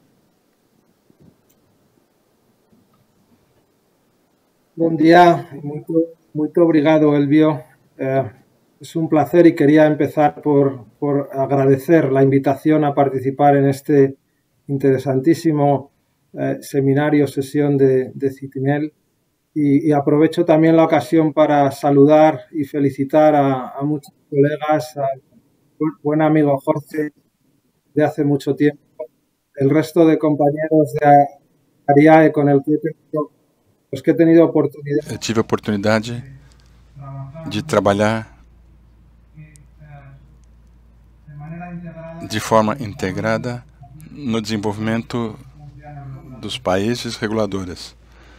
Bom dia, muito obrigado, Elvio. Es un placer y quería empezar por agradecer la invitación a participar en este interesantísimo seminario, sesión de CITINEL, y aprovecho también la ocasión para saludar y felicitar a muchos colegas, al buen amigo Jorge de hace mucho tiempo, el resto de compañeros de ARIAE con el que he tenido oportunidad. Eu tive a oportunidade de trabalhar de forma integrada no desenvolvimento dos países reguladores.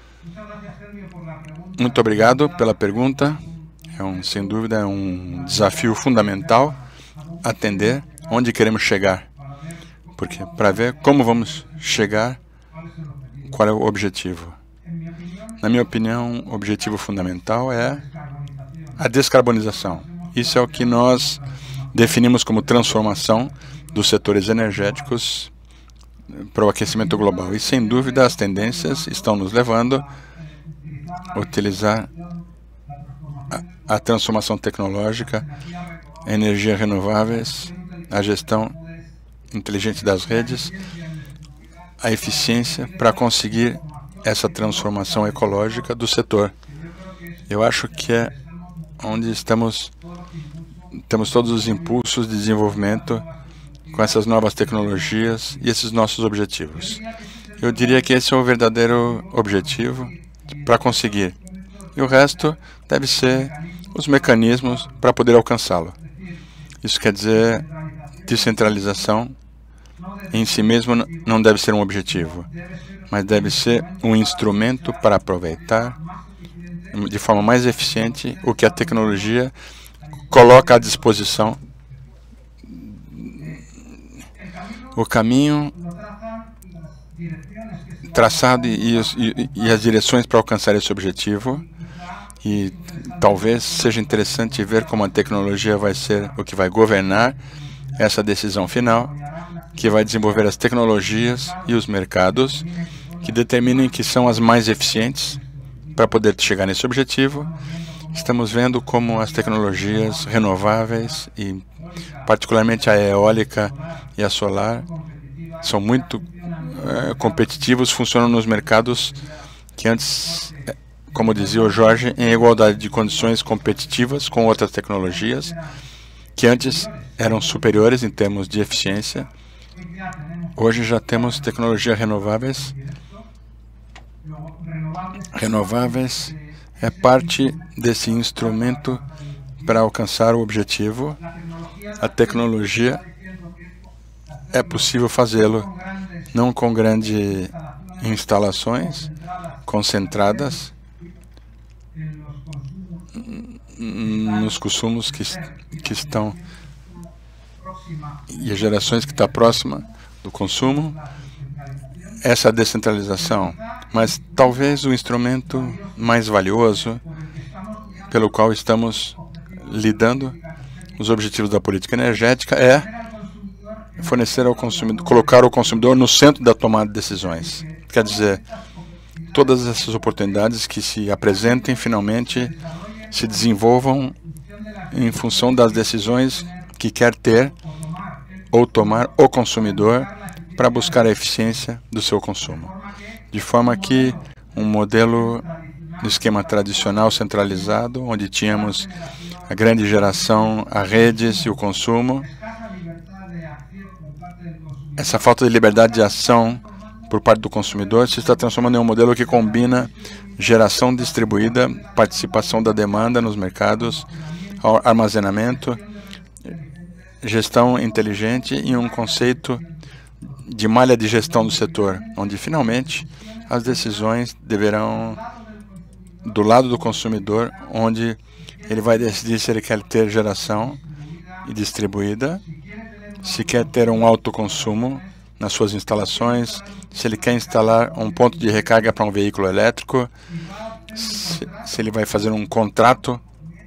Muito obrigado pela pergunta. Sem dúvida, é um desafio fundamental atender onde queremos chegar. Porque para ver como vamos chegar, qual é o objetivo? Na minha opinião, o objetivo fundamental é a descarbonização. Isso é o que nós definimos como transformação dos setores energéticos para o aquecimento global. E, sem dúvida, as tendências estão nos levando a utilizar a transformação tecnológica, energias renováveis, a gestão inteligente das redes, a eficiência para conseguir essa transformação ecológica do setor. Eu acho que é onde temos todos os impulsos de desenvolvimento com essas novas tecnologias e esses nossos objetivos. Eu diria que esse é o verdadeiro objetivo para conseguir. E o resto deve ser os mecanismos para poder alcançá-lo. Isso quer dizer, descentralização em si mesmo não deve ser um objetivo, mas deve ser um instrumento para aproveitar de forma mais eficiente o que a tecnologia coloca à disposição o caminho traçado e as direções para alcançar esse objetivo. E talvez seja interessante ver como a tecnologia vai ser o que vai governar essa decisão final, que vai desenvolver as tecnologias e os mercados que determinem que são as mais eficientes para poder chegar nesse objetivo. Estamos vendo como as tecnologias renováveis, e particularmente a eólica e a solar, são muito competitivos, funcionam nos mercados que antes, como dizia o Jorge, em igualdade de condições competitivas com outras tecnologias, que antes eram superiores em termos de eficiência. Hoje já temos tecnologias renováveis. Renováveis é parte desse instrumento para alcançar o objetivo. A tecnologia é possível fazê-lo não com grandes instalações concentradas nos consumos que estão e as gerações que estão próximas do consumo, essa descentralização. Mas talvez o instrumento mais valioso pelo qual estamos lidando os objetivos da política energética é fornecer ao consumidor, colocar o consumidor no centro da tomada de decisões. Quer dizer, todas essas oportunidades que se apresentem finalmente se desenvolvam em função das decisões que quer ter ou tomar o consumidor para buscar a eficiência do seu consumo. De forma que um modelo do esquema tradicional centralizado, onde tínhamos a grande geração, as redes e o consumo, essa falta de liberdade de ação por parte do consumidor se está transformando em um modelo que combina geração distribuída, participação da demanda nos mercados, armazenamento, gestão inteligente e um conceito de malha de gestão do setor, onde finalmente as decisões deverão do lado do consumidor, onde ele vai decidir se ele quer ter geração e distribuída, se quer ter um alto consumo nas suas instalações, se ele quer instalar um ponto de recarga para um veículo elétrico, se ele vai fazer um contrato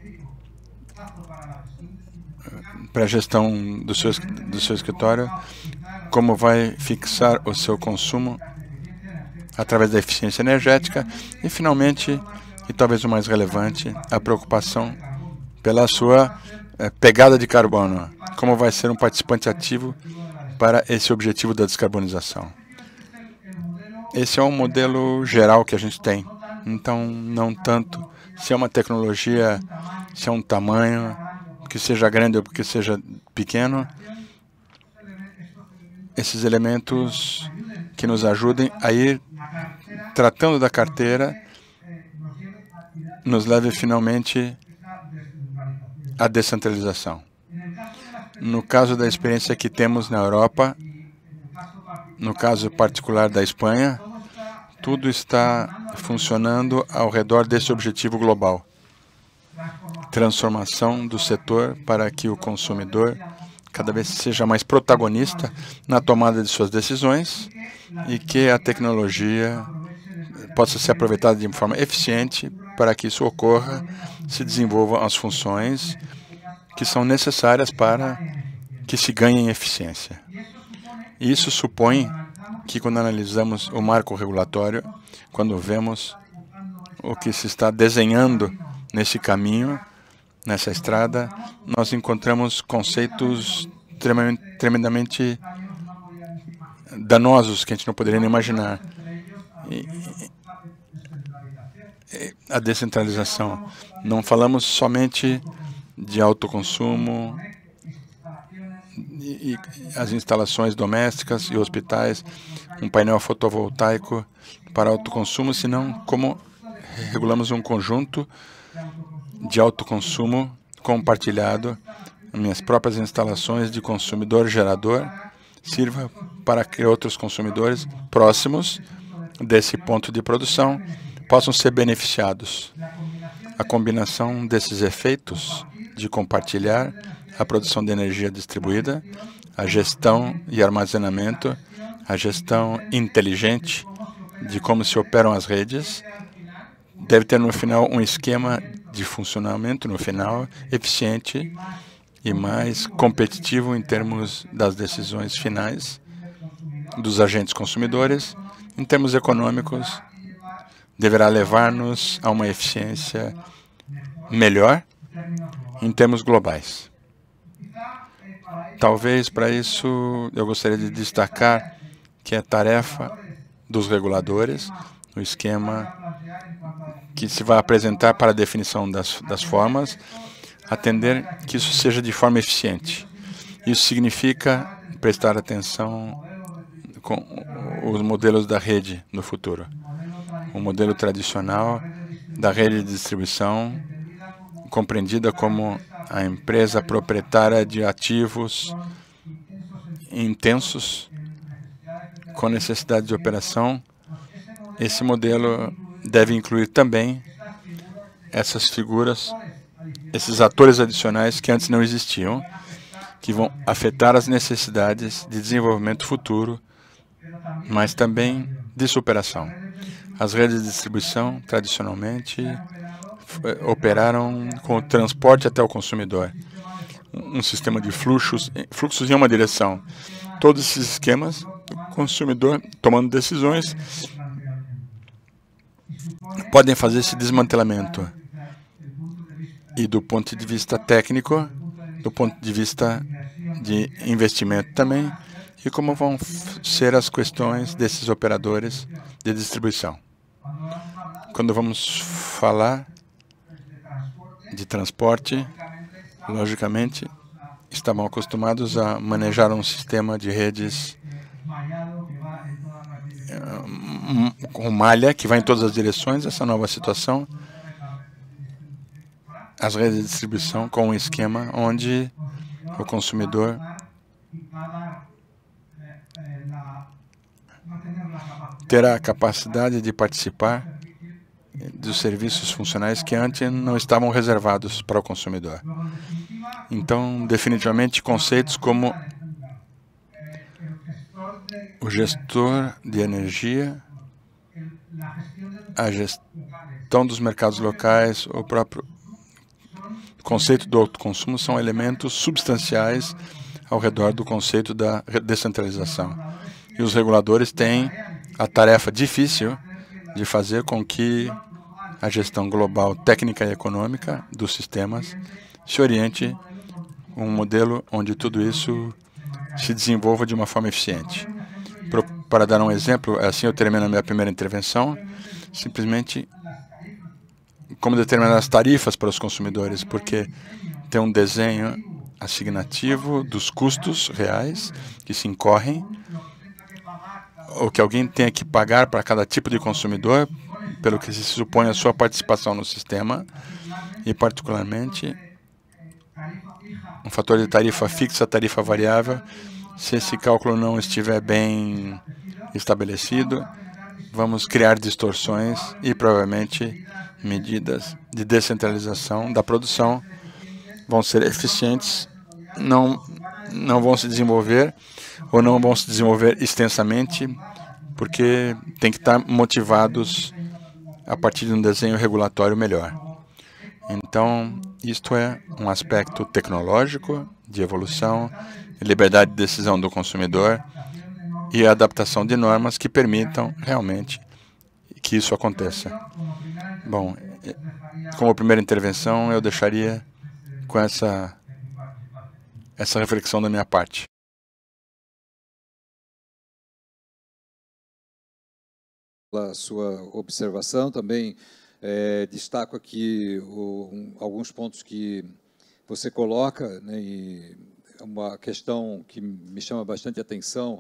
para a gestão do seu escritório, como vai fixar o seu consumo através da eficiência energética e, finalmente, e talvez o mais relevante, a preocupação pela sua pegada de carbono, como vai ser um participante ativo para esse objetivo da descarbonização. Esse é um modelo geral que a gente tem. Então, não tanto se é uma tecnologia, se é um tamanho, que seja grande ou que seja pequeno, esses elementos que nos ajudem a ir tratando da carteira, nos leve finalmente à descentralização. No caso da experiência que temos na Europa, no caso particular da Espanha, tudo está funcionando ao redor desse objetivo global. Transformação do setor para que o consumidor cada vez seja mais protagonista na tomada de suas decisões e que a tecnologia possa ser aproveitada de forma eficiente para que isso ocorra, se desenvolvam as funções que são necessárias para que se ganhe em eficiência. E isso supõe que, quando analisamos o marco regulatório, quando vemos o que se está desenhando nesse caminho, nessa estrada, nós encontramos conceitos tremendamente danosos que a gente não poderia nem imaginar. A descentralização. Não falamos somente de autoconsumo e as instalações domésticas e hospitais, um painel fotovoltaico para autoconsumo, senão como regulamos um conjunto de autoconsumo compartilhado, minhas próprias instalações de consumidor-gerador sirva para que outros consumidores próximos desse ponto de produção possam ser beneficiados. A combinação desses efeitos de compartilhar a produção de energia distribuída, a gestão e armazenamento, a gestão inteligente de como se operam as redes. Deve ter, no final, um esquema de funcionamento, no final, eficiente e mais competitivo em termos das decisões finais dos agentes consumidores. Em termos econômicos, deverá levar-nos a uma eficiência melhor em termos globais. Talvez, para isso, eu gostaria de destacar que é tarefa dos reguladores, o esquema que se vai apresentar para a definição das formas, atender que isso seja de forma eficiente. Isso significa prestar atenção com os modelos da rede no futuro. O modelo tradicional da rede de distribuição, compreendida como a empresa proprietária de ativos intensos com necessidade de operação. Esse modelo deve incluir também essas figuras, esses atores adicionais que antes não existiam, que vão afetar as necessidades de desenvolvimento futuro, mas também de superação. As redes de distribuição, tradicionalmente, operaram com o transporte até o consumidor. Um sistema de fluxos em uma direção. Todos esses esquemas, o consumidor tomando decisões, podem fazer esse desmantelamento. E do ponto de vista técnico, do ponto de vista de investimento também, e como vão ser as questões desses operadores de distribuição. Quando vamos falar de transporte, logicamente, estavam acostumados a manejar um sistema de redes com malha que vai em todas as direções. Essa nova situação, as redes de distribuição com um esquema onde o consumidor terá a capacidade de participar dos serviços funcionais que antes não estavam reservados para o consumidor. Então, definitivamente, conceitos como o gestor de energia, a gestão dos mercados locais, o próprio conceito do autoconsumo são elementos substanciais ao redor do conceito da descentralização. E os reguladores têm a tarefa difícil de fazer com que a gestão global técnica e econômica dos sistemas se oriente um modelo onde tudo isso se desenvolva de uma forma eficiente. Para dar um exemplo, assim eu termino a minha primeira intervenção, simplesmente como determinar as tarifas para os consumidores, porque tem um desenho assignativo dos custos reais que se incorrem, ou que alguém tenha que pagar para cada tipo de consumidor, pelo que se supõe a sua participação no sistema, e particularmente um fator de tarifa fixa, tarifa variável. Se esse cálculo não estiver bem estabelecido, vamos criar distorções e provavelmente medidas de descentralização da produção vão ser eficientes, não vão se desenvolver ou não vão se desenvolver extensamente, porque tem que estar motivados a partir de um desenho regulatório melhor. Então, isto é um aspecto tecnológico, de evolução, liberdade de decisão do consumidor e a adaptação de normas que permitam realmente que isso aconteça. Bom, como primeira intervenção, eu deixaria com essa reflexão da minha parte. Pela sua observação, também destaco aqui alguns pontos que você coloca, né, e uma questão que me chama bastante atenção,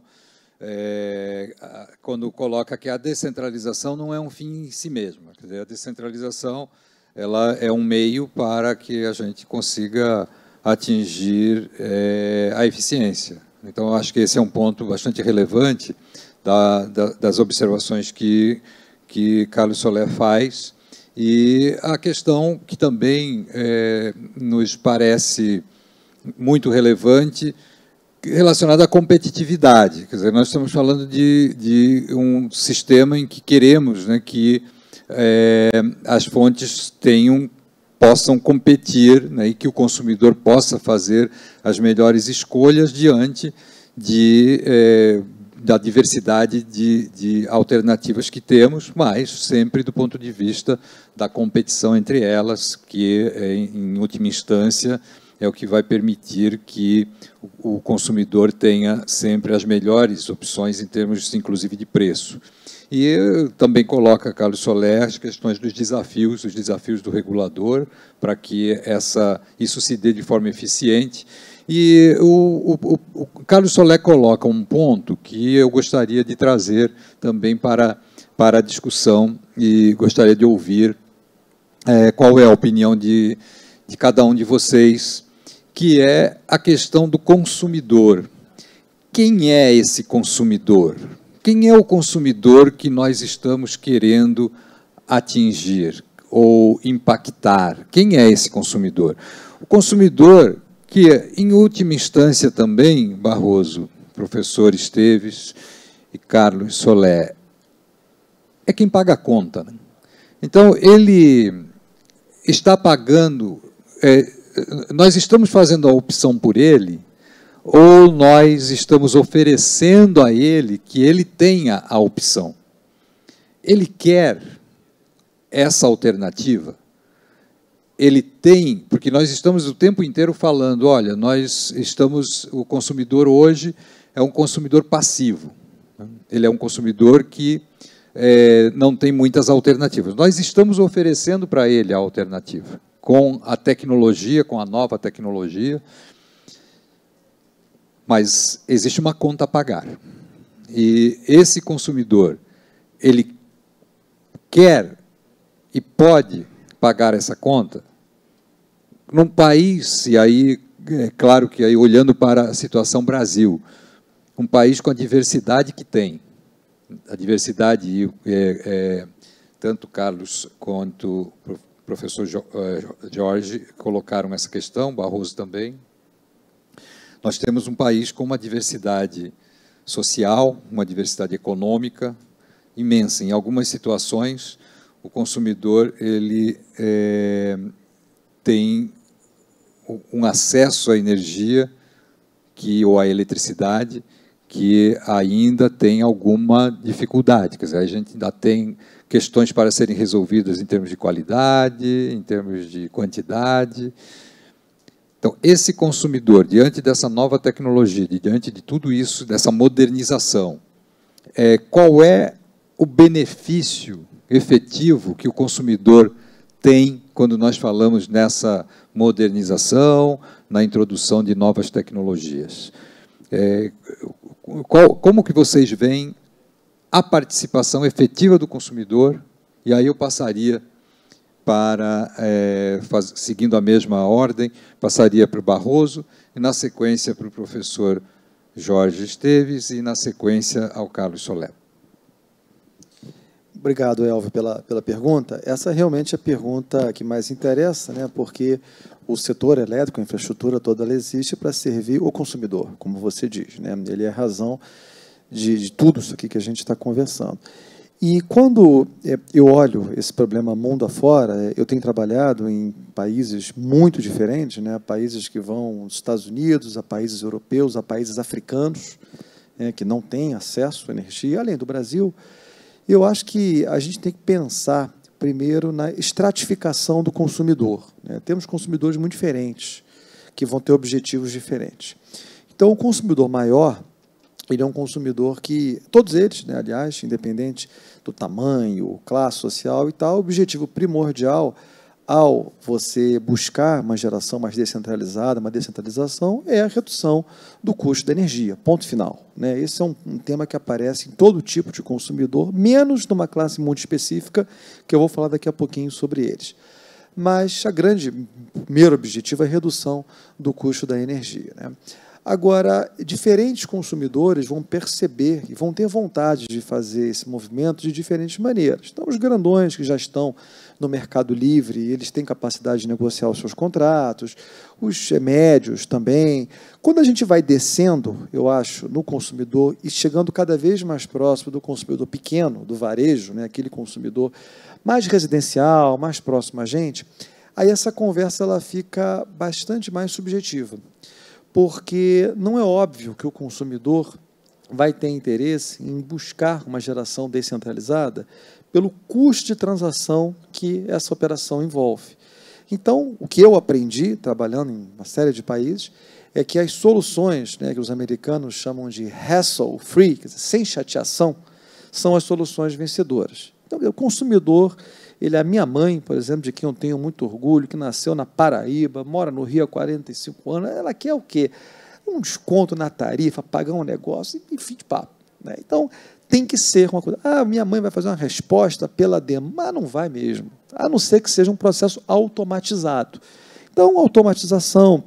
quando coloca que a descentralização não é um fim em si mesma. Quer dizer, a descentralização ela é um meio para que a gente consiga atingir a eficiência. Então, eu acho que esse é um ponto bastante relevante das observações que Carlos Soler faz E a questão que também nos parece muito relevante, relacionada à competitividade. Quer dizer, nós estamos falando de um sistema em que queremos, né, que as fontes possam competir, né, e que o consumidor possa fazer as melhores escolhas diante da diversidade de alternativas que temos, mas sempre do ponto de vista da competição entre elas, que, em última instância, é o que vai permitir que o consumidor tenha sempre as melhores opções em termos, inclusive, de preço. E também coloca, Carlos Soler, as questões dos desafios, os desafios do regulador, para que isso se dê de forma eficiente. E o Carlos Soler coloca um ponto que eu gostaria de trazer também para a discussão e gostaria de ouvir qual é a opinião de cada um de vocês, que é a questão do consumidor. Quem é esse consumidor? Quem é o consumidor que nós estamos querendo atingir ou impactar? Quem é esse consumidor? O consumidor que, em última instância também, Barroso, professor Esteves e Carlos Soler, é quem paga a conta, né? Então, ele está pagando, nós estamos fazendo a opção por ele, ou nós estamos oferecendo a ele que ele tenha a opção? Ele quer essa alternativa? Ele tem, porque nós estamos o tempo inteiro falando, olha, o consumidor hoje é um consumidor passivo. Ele é um consumidor que não tem muitas alternativas. Nós estamos oferecendo para ele a alternativa, com a tecnologia, com a nova tecnologia, mas existe uma conta a pagar. E esse consumidor, ele quer e pode pagar essa conta num país, e aí, é claro que aí olhando para a situação Brasil, um país com a diversidade que tem, a diversidade, tanto Carlos quanto o professor Jorge colocaram essa questão, Barroso também. Nós temos um país com uma diversidade social, uma diversidade econômica imensa. Em algumas situações, o consumidor ele tem um acesso à energia ou à eletricidade que ainda tem alguma dificuldade. Quer dizer, a gente ainda tem questões para serem resolvidas em termos de qualidade, em termos de quantidade. Então, esse consumidor, diante dessa nova tecnologia, diante de tudo isso, dessa modernização, qual é o benefício efetivo que o consumidor tem quando nós falamos nessa modernização, na introdução de novas tecnologias? Como que vocês veem a participação efetiva do consumidor? E aí eu passaria para, seguindo a mesma ordem, passaria para o Barroso, e na sequência para o professor Jorge Esteves, e na sequência ao Carlos Soler. Obrigado, Elvio, pela pergunta. Essa realmente é a pergunta que mais interessa, né, porque o setor elétrico, a infraestrutura toda, ela existe para servir o consumidor, como você diz, né? Ele é a razão de tudo isso aqui que a gente está conversando. E quando eu olho esse problema mundo afora, eu tenho trabalhado em países muito diferentes, né, países que vão dos Estados Unidos, a países europeus, a países africanos, que não têm acesso à energia, além do Brasil. Eu acho que a gente tem que pensar primeiro na estratificação do consumidor, né? Temos consumidores muito diferentes, que vão ter objetivos diferentes. Então, o consumidor maior, ele é um consumidor que, todos eles, né, aliás, independente do tamanho, classe social e tal, o objetivo primordial ao você buscar uma geração mais descentralizada, uma descentralização, é a redução do custo da energia, ponto final, né? Esse é um tema que aparece em todo tipo de consumidor, menos numa classe muito específica, que eu vou falar daqui a pouquinho sobre eles. Mas primeiro objetivo é a redução do custo da energia, né? Agora, diferentes consumidores vão perceber e vão ter vontade de fazer esse movimento de diferentes maneiras. Então, os grandões que já estão no mercado livre, eles têm capacidade de negociar os seus contratos, os médios também. Quando a gente vai descendo, eu acho, no consumidor e chegando cada vez mais próximo do consumidor pequeno, do varejo, né, aquele consumidor mais residencial, mais próximo a gente, aí essa conversa ela fica bastante mais subjetiva, porque não é óbvio que o consumidor vai ter interesse em buscar uma geração descentralizada pelo custo de transação que essa operação envolve. Então, o que eu aprendi, trabalhando em uma série de países, é que as soluções, né, que os americanos chamam de hassle-free, quer dizer, sem chateação, são as soluções vencedoras. Então, o consumidor, ele é a minha mãe, por exemplo, de quem eu tenho muito orgulho, que nasceu na Paraíba, mora no Rio há 45 anos, ela quer o quê? Um desconto na tarifa, pagar um negócio, enfim de papo, né? Então, tem que ser uma coisa. Ah, minha mãe vai fazer uma resposta pela demo, mas não vai mesmo, a não ser que seja um processo automatizado. Então, automação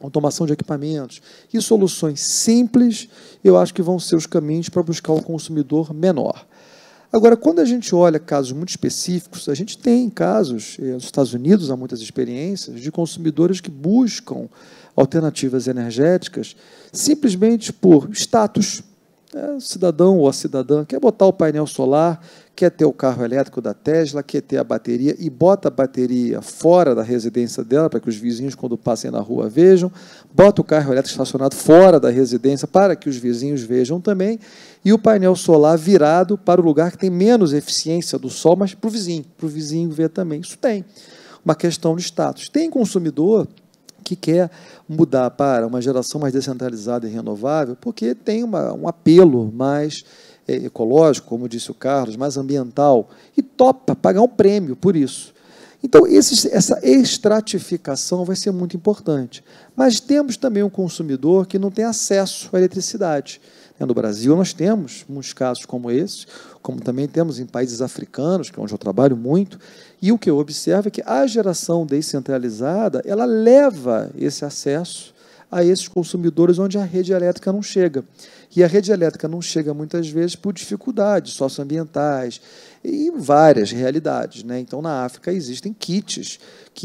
de equipamentos e soluções simples, eu acho que vão ser os caminhos para buscar um consumidor menor. Agora, quando a gente olha casos muito específicos, a gente tem casos, nos Estados Unidos há muitas experiências, de consumidores que buscam alternativas energéticas simplesmente por status. O cidadão ou a cidadã quer botar o painel solar, quer ter o carro elétrico da Tesla, quer ter a bateria e bota a bateria fora da residência dela para que os vizinhos, quando passem na rua, vejam, bota o carro elétrico estacionado fora da residência para que os vizinhos vejam também, e o painel solar virado para o lugar que tem menos eficiência do sol, mas para o vizinho ver também. Isso tem uma questão de status. Tem consumidor que quer mudar para uma geração mais descentralizada e renovável, porque tem um apelo mais ecológico, como disse o Carlos, mais ambiental, e topa pagar um prêmio por isso. Então, essa estratificação vai ser muito importante. Mas temos também um consumidor que não tem acesso à eletricidade. No Brasil, nós temos muitos casos como esses, como também temos em países africanos, que é onde eu trabalho muito, e o que eu observo é que a geração descentralizada, ela leva esse acesso a esses consumidores onde a rede elétrica não chega. E a rede elétrica não chega, muitas vezes, por dificuldades socioambientais e várias realidades, né? Então, na África, existem kits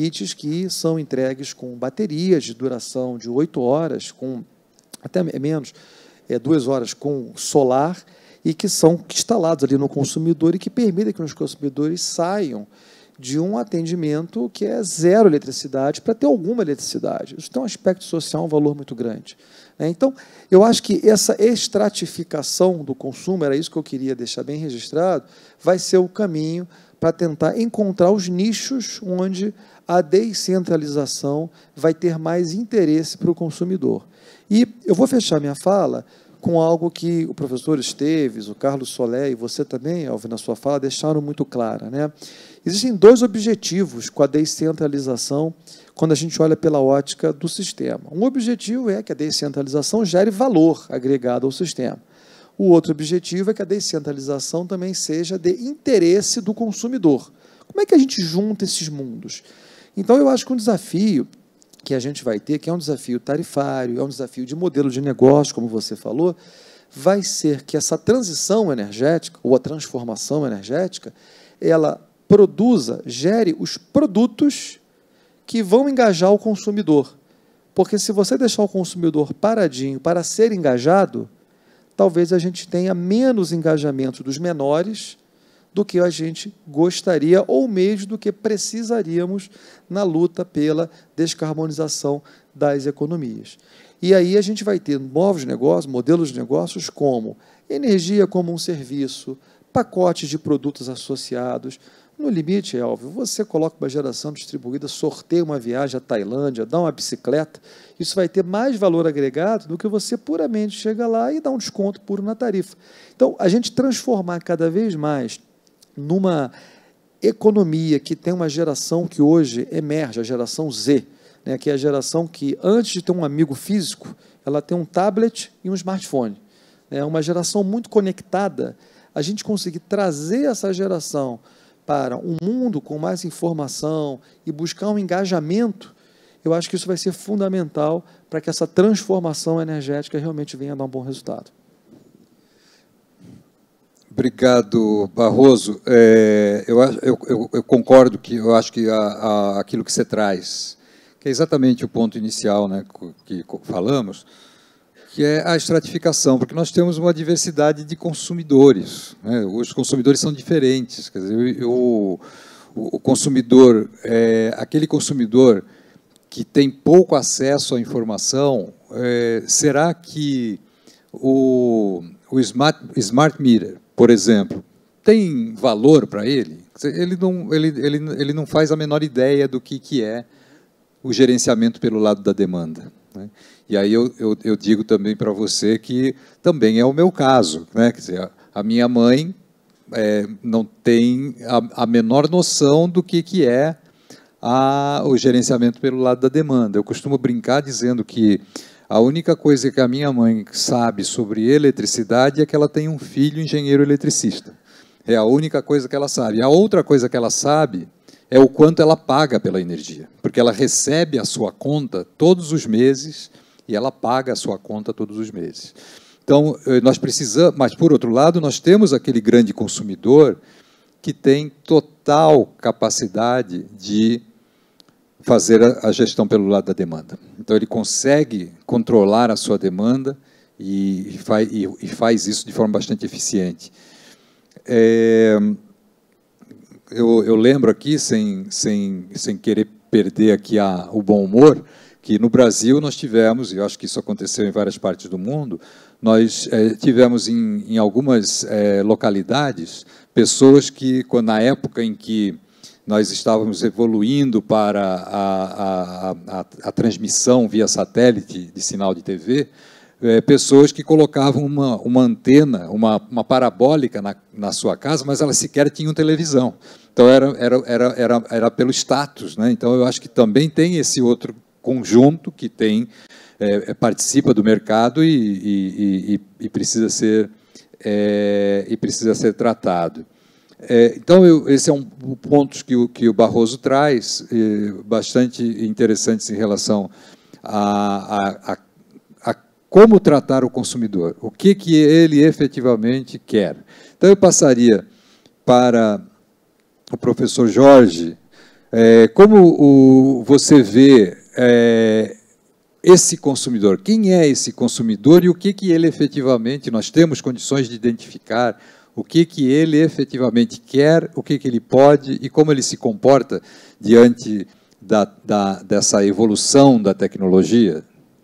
que são entregues com baterias de duração de 8 horas, com até menos, 2 horas com solar, e que são instalados ali no consumidor e que permitem que os consumidores saiam de um atendimento que é zero eletricidade para ter alguma eletricidade. Isso tem um aspecto social, um valor muito grande, né? Então, eu acho que essa estratificação do consumo, era isso que eu queria deixar bem registrado, vai ser o caminho para tentar encontrar os nichos onde a descentralização vai ter mais interesse para o consumidor. E eu vou fechar minha fala com algo que o professor Esteves, o Carlos Solé e você também, Elvio, na sua fala, deixaram muito clara, né? Existem 2 objetivos com a descentralização quando a gente olha pela ótica do sistema. Um objetivo é que a descentralização gere valor agregado ao sistema. O outro objetivo é que a descentralização também seja de interesse do consumidor. Como é que a gente junta esses mundos? Então, eu acho que um desafio que a gente vai ter, que é um desafio tarifário, é um desafio de modelo de negócio, como você falou, vai ser que essa transição energética, ou a transformação energética, ela gere os produtos que vão engajar o consumidor. Porque se você deixar o consumidor paradinho para ser engajado, talvez a gente tenha menos engajamento dos menores do que a gente gostaria, ou mesmo do que precisaríamos na luta pela descarbonização das economias. E aí a gente vai ter novos negócios, modelos de negócios como energia como um serviço, pacotes de produtos associados. No limite, Elvio, você coloca uma geração distribuída, sorteia uma viagem à Tailândia, dá uma bicicleta, isso vai ter mais valor agregado do que você puramente chega lá e dá um desconto puro na tarifa. Então, a gente transformar cada vez mais numa economia que tem uma geração que hoje emerge, a geração Z, né, que é a geração que, antes de ter um amigo físico, ela tem um tablet e um smartphone. É uma geração muito conectada. A gente conseguir trazer essa geração para um mundo com mais informação e buscar um engajamento, eu acho que isso vai ser fundamental para que essa transformação energética realmente venha a dar um bom resultado. Obrigado, Barroso. Eu concordo que eu acho que aquilo que você traz, que é exatamente o ponto inicial, né, que falamos, que é a estratificação, porque nós temos uma diversidade de consumidores, né? Os consumidores são diferentes. Quer dizer, o consumidor, aquele consumidor que tem pouco acesso à informação, será que o smart meter, por exemplo, tem valor para ele? Ele não faz a menor ideia do que é o gerenciamento pelo lado da demanda, né? E aí eu digo também para você que também é o meu caso, né? Quer dizer, a minha mãe não tem a menor noção do que é o gerenciamento pelo lado da demanda. Eu costumo brincar dizendo que a única coisa que a minha mãe sabe sobre eletricidade é que ela tem um filho engenheiro eletricista. É a única coisa que ela sabe. A outra coisa que ela sabe é o quanto ela paga pela energia, porque ela recebe a sua conta todos os meses e ela paga a sua conta todos os meses. Então, nós precisamos, mas, por outro lado, nós temos aquele grande consumidor que tem total capacidade de fazer a gestão pelo lado da demanda. Então, ele consegue controlar a sua demanda e faz isso de forma bastante eficiente. Eu lembro aqui, sem querer perder aqui o bom humor, que no Brasil nós tivemos, e eu acho que isso aconteceu em várias partes do mundo, nós tivemos em algumas localidades pessoas que, na época em que nós estávamos evoluindo para a transmissão via satélite de sinal de TV, pessoas que colocavam uma antena, uma parabólica na sua casa, mas elas sequer tinham televisão. Então, era pelo status, né? Então, eu acho que também tem esse outro conjunto que participa do mercado e precisa ser tratado. Então, esse é um ponto que o Barroso traz, bastante interessantes em relação a como tratar o consumidor, o que ele efetivamente quer. Então, eu passaria para o professor Jorge, como você vê esse consumidor, quem é esse consumidor e o que ele efetivamente, nós temos condições de identificar o que ele efetivamente quer, o que ele pode e como ele se comporta diante dessa evolução da tecnologia?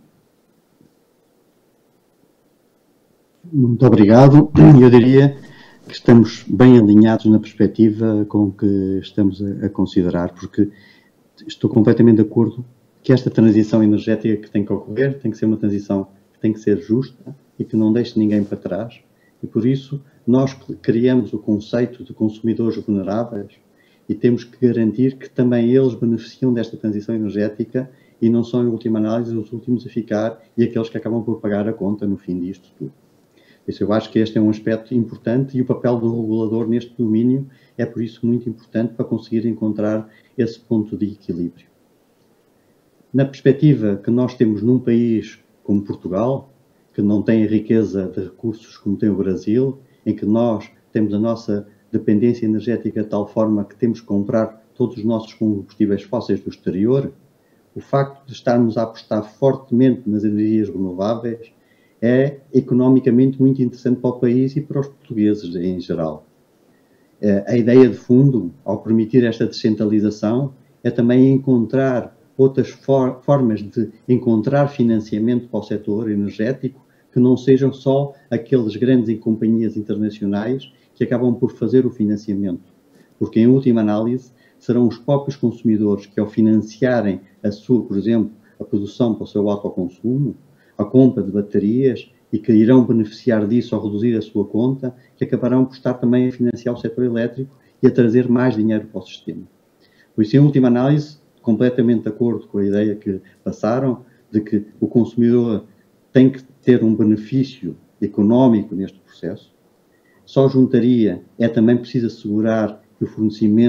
Muito obrigado. Eu diria que estamos bem alinhados na perspectiva com que estamos a considerar, porque estou completamente de acordo que esta transição energética que tem que ocorrer tem que ser uma transição que tem que ser justa e que não deixe ninguém para trás. E por isso nós criamos o conceito de consumidores vulneráveis e temos que garantir que também eles beneficiam desta transição energética e não são, em última análise, os últimos a ficar e aqueles que acabam por pagar a conta no fim disto tudo. Isso eu acho que este é um aspecto importante e o papel do regulador neste domínio é, por isso, muito importante para conseguir encontrar esse ponto de equilíbrio. Na perspectiva que nós temos num país como Portugal, que não tem a riqueza de recursos como tem o Brasil, em que nós temos a nossa dependência energética de tal forma que temos que comprar todos os nossos combustíveis fósseis do exterior, o facto de estarmos a apostar fortemente nas energias renováveis é economicamente muito interessante para o país e para os portugueses em geral. A ideia de fundo, ao permitir esta descentralização, é também encontrar outras formas de encontrar financiamento para o setor energético que não sejam só aqueles grandes companhias internacionais que acabam por fazer o financiamento. Porque, em última análise, serão os próprios consumidores que, ao financiarem por exemplo, a produção para o seu autoconsumo, a compra de baterias e que irão beneficiar disso ao reduzir a sua conta, que acabarão por estar também a financiar o setor elétrico e a trazer mais dinheiro para o sistema. Por isso, em última análise, completamente de acordo com a ideia que passaram, de que o consumidor tem que ter um benefício económico neste processo. Só juntaria, também preciso assegurar que o fornecimento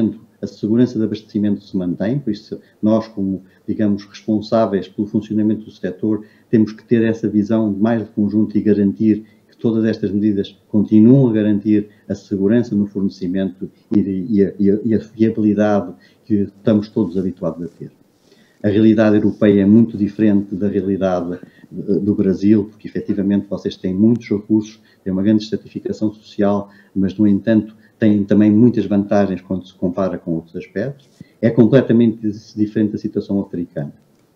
a segurança de abastecimento se mantém, por isso nós, como, digamos, responsáveis pelo funcionamento do setor, temos que ter essa visão mais de conjunto e garantir que todas estas medidas continuam a garantir a segurança no fornecimento e a fiabilidade que estamos todos habituados a ter. A realidade europeia é muito diferente da realidade do Brasil, porque efetivamente vocês têm muitos recursos, têm uma grande estratificação social, mas, no entanto, têm também muitas vantagens quando se compara com outros aspectos. É completamente diferente da situação africana.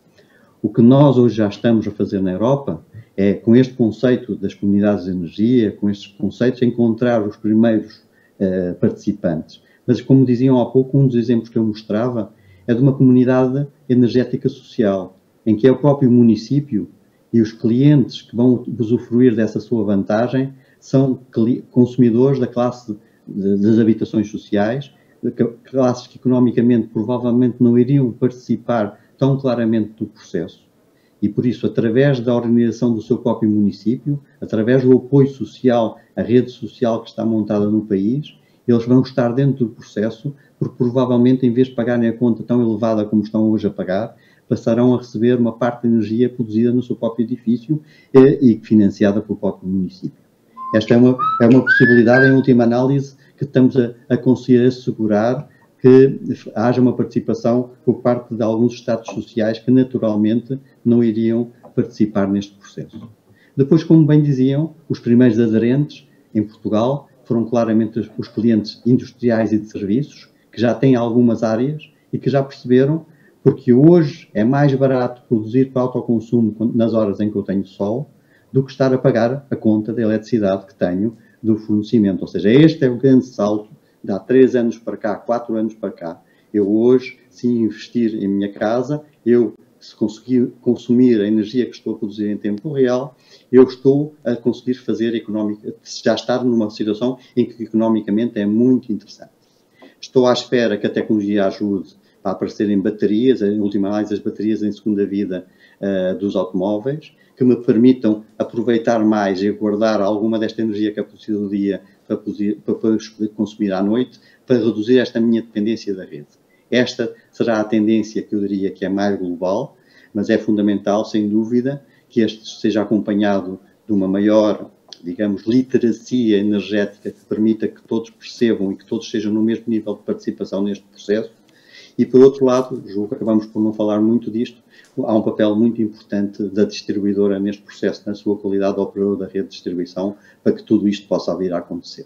O que nós hoje já estamos a fazer na Europa é, com este conceito das comunidades de energia, com estes conceitos, encontrar os primeiros participantes. Mas, como diziam há pouco, um dos exemplos que eu mostrava é de uma comunidade energética social, em que é o próprio município e os clientes que vão usufruir dessa sua vantagem são consumidores da classe das habitações sociais, classes que economicamente provavelmente não iriam participar tão claramente do processo. E por isso, através da organização do seu próprio município, através do apoio social, a rede social que está montada no país, eles vão estar dentro do processo, porque provavelmente, em vez de pagarem a conta tão elevada como estão hoje a pagar, passarão a receber uma parte da energia produzida no seu próprio edifício e financiada pelo próprio município. Esta é uma possibilidade, em última análise, que estamos a conseguir assegurar que haja uma participação por parte de alguns estados sociais que, naturalmente, não iriam participar neste processo. Depois, como bem diziam, os primeiros aderentes em Portugal foram claramente os clientes industriais e de serviços, que já têm algumas áreas e que já perceberam, porque hoje é mais barato produzir para autoconsumo nas horas em que eu tenho sol, do que estar a pagar a conta da eletricidade que tenho do fornecimento. Ou seja, este é o grande salto de há 3 anos para cá, 4 anos para cá. Eu hoje, se investir em minha casa, se conseguir consumir a energia que estou a produzir em tempo real, eu estou a conseguir fazer já estar numa situação em que economicamente é muito interessante. Estou à espera que a tecnologia ajude a aparecerem baterias, em última análise as baterias em segunda vida dos automóveis, que me permitam aproveitar mais e guardar alguma desta energia que é produzida do dia para poder consumir à noite, para reduzir esta minha dependência da rede. Esta será a tendência que eu diria que é mais global, mas é fundamental, sem dúvida, que este seja acompanhado de uma maior, digamos, literacia energética que permita que todos percebam e que todos estejam no mesmo nível de participação neste processo. E, por outro lado, julgo que acabamos por não falar muito disto, há um papel muito importante da distribuidora neste processo, na sua qualidade de operador da rede de distribuição, para que tudo isto possa vir a acontecer.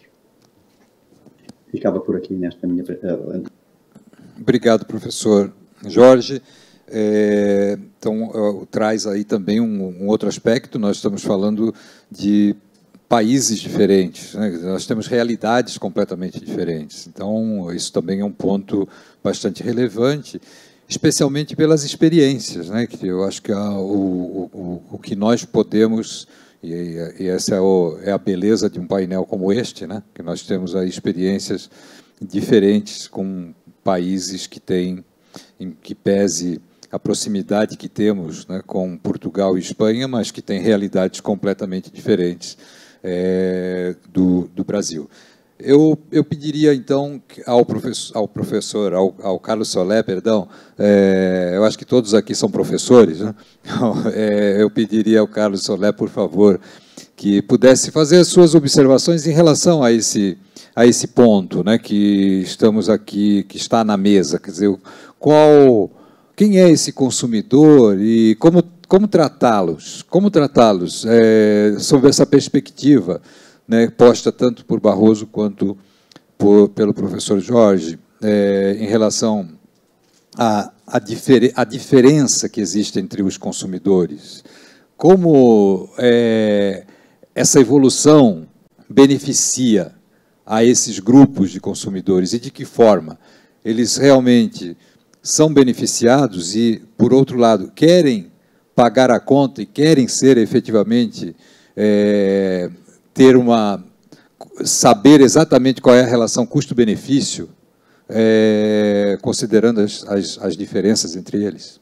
Ficava por aqui nesta minha... Obrigado, professor Jorge. Então, traz aí também um outro aspecto. Nós estamos falando de países diferentes, né? Nós temos realidades completamente diferentes. Então, isso também é um ponto bastante relevante, especialmente pelas experiências, né? Que eu acho que o que nós podemos, e essa é a beleza de um painel como este, né? Que nós temos aí experiências diferentes com países que têm, em que pese a proximidade que temos, né, com Portugal e Espanha, mas que têm realidades completamente diferentes do Brasil. Eu pediria, então, ao Carlos Solé, perdão, eu acho que todos aqui são professores, né? Eu pediria ao Carlos Solé, por favor, que pudesse fazer as suas observações em relação a esse ponto, né, que estamos aqui, que está na mesa, quer dizer, quem é esse consumidor e como tratá-los? Como tratá-los sob essa perspectiva, né, posta tanto por Barroso quanto pelo professor Jorge, em relação à diferença que existe entre os consumidores? Como essa evolução beneficia a esses grupos de consumidores e de que forma eles realmente são beneficiados e, por outro lado, querem pagar a conta e querem ser efetivamente, saber exatamente qual é a relação custo-benefício, considerando as diferenças entre eles?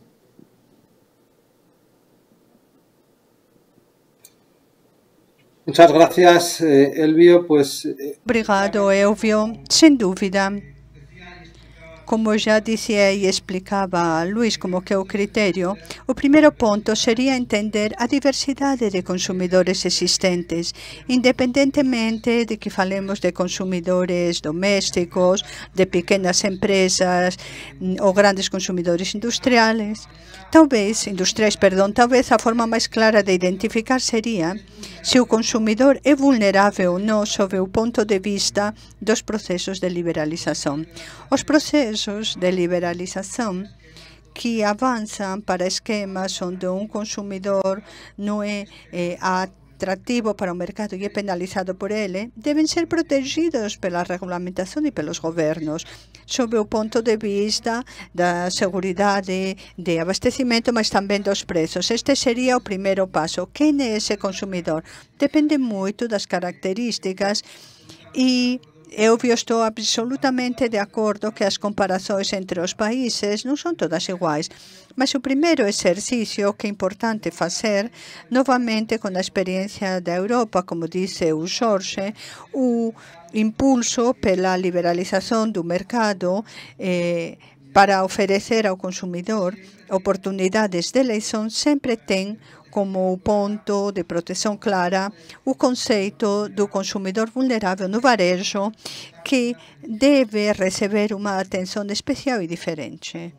Muchas gracias, Elvio. Obrigado, Elvio. Sem dúvida, Como já dizia e explicava Luís como que é o critério, o primeiro ponto seria entender a diversidade de consumidores existentes, independentemente de que falemos de consumidores domésticos, de pequenas empresas ou grandes consumidores industriais. Talvez a forma mais clara de identificar seria se o consumidor é vulnerável ou não sob o ponto de vista dos processos de liberalização. Os processos de liberalização que avançam para esquemas onde um consumidor não é atrativo para o mercado e é penalizado por ele, devem ser protegidos pela regulamentação e pelos governos, sob o ponto de vista da seguridade de abastecimento, mas também dos preços. Este seria o primeiro passo. Quem é esse consumidor? Depende muito das características e eu estou absolutamente de acordo que as comparações entre os países não são todas iguais. Mas o primeiro exercício que é importante fazer, novamente com a experiência da Europa, como disse o Jorge, o impulso pela liberalização do mercado para oferecer ao consumidor oportunidades de eleição sempre tem como ponto de proteção clara o conceito do consumidor vulnerável no varejo, que deve receber uma atenção especial e diferente.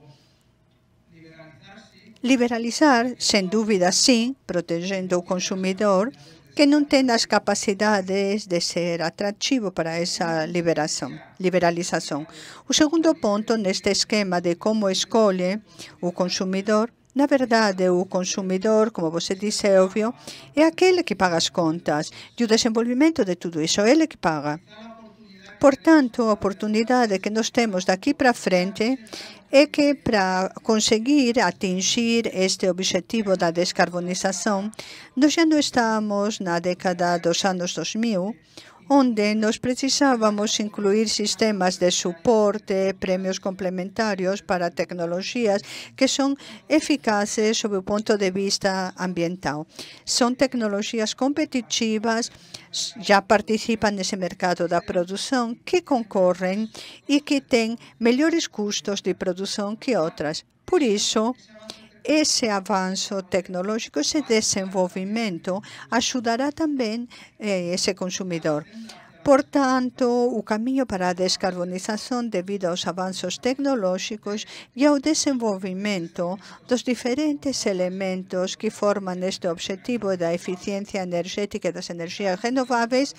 Liberalizar, sem dúvida, sim, protegendo o consumidor, que não tem as capacidades de ser atrativo para essa liberalização. O segundo ponto neste esquema de como escolhe o consumidor, na verdade, o consumidor, como você disse, é óbvio, é aquele que paga as contas. E o desenvolvimento de tudo isso, ele que paga. Portanto, a oportunidade que nós temos daqui para frente é que, para conseguir atingir este objetivo da descarbonização, nós já não estamos na década dos anos 2000, onde nós precisávamos incluir sistemas de suporte, prêmios complementários para tecnologias que são eficazes sob o ponto de vista ambiental. São tecnologias competitivas, já participam nesse mercado da produção, que concorrem e que têm melhores custos de produção que outras. Por isso, esse avanço tecnológico, esse desenvolvimento, ajudará também esse consumidor. Portanto, o caminho para a descarbonização devido aos avanços tecnológicos e ao desenvolvimento dos diferentes elementos que formam este objetivo da eficiência energética e das energias renováveis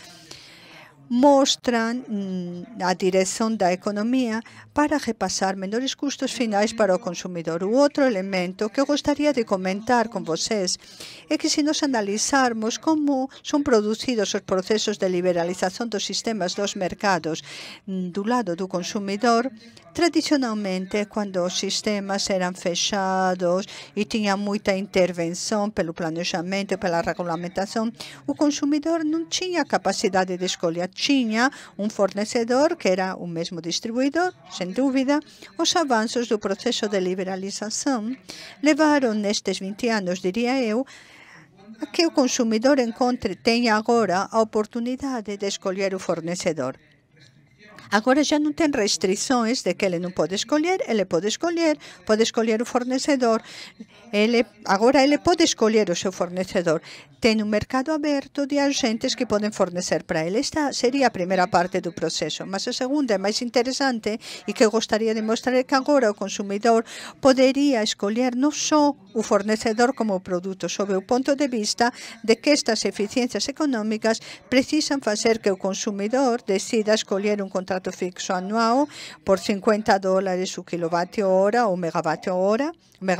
mostram a direção da economia para repassar menores custos finais para o consumidor. O outro elemento que eu gostaria de comentar com vocês é que, se nós analisarmos como são produzidos os processos de liberalização dos sistemas dos mercados do lado do consumidor, tradicionalmente, quando os sistemas eram fechados e tinha muita intervenção pelo planejamento e pela regulamentação, o consumidor não tinha capacidade de escolha. Tinha um fornecedor que era o mesmo distribuidor, sem dúvida. Os avanços do processo de liberalização levaram, nestes 20 anos, diria eu, a que o consumidor tenha agora a oportunidade de escolher o fornecedor. Agora já não tem restrições de que ele não pode escolher, ele pode escolher o fornecedor. Agora ele pode escolher o seu fornecedor. Tem um mercado aberto de agentes que podem fornecer para ele. Esta seria a primeira parte do processo. Mas a segunda é mais interessante e que eu gostaria de mostrar é que agora o consumidor poderia escolher não só o fornecedor como o produto, sob o ponto de vista de que estas eficiências econômicas precisam fazer que o consumidor decida escolher um contrato fixo anual por $50 o quilowatt-hora ou megawatt-hora,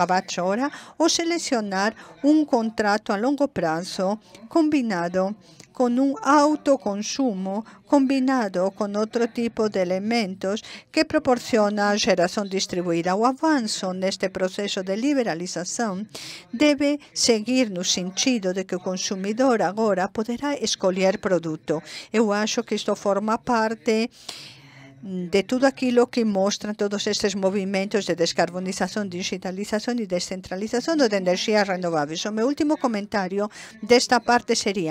ou selecionar um contrato a longo prazo combinado com um autoconsumo, combinado com outro tipo de elementos que proporciona a geração distribuída. O avanço neste processo de liberalização deve seguir no sentido de que o consumidor agora poderá escolher produto. Eu acho que isto forma parte de tudo aquilo que mostram todos estes movimentos de descarbonização, digitalização e descentralização de energias renováveis. O meu último comentário desta parte seria: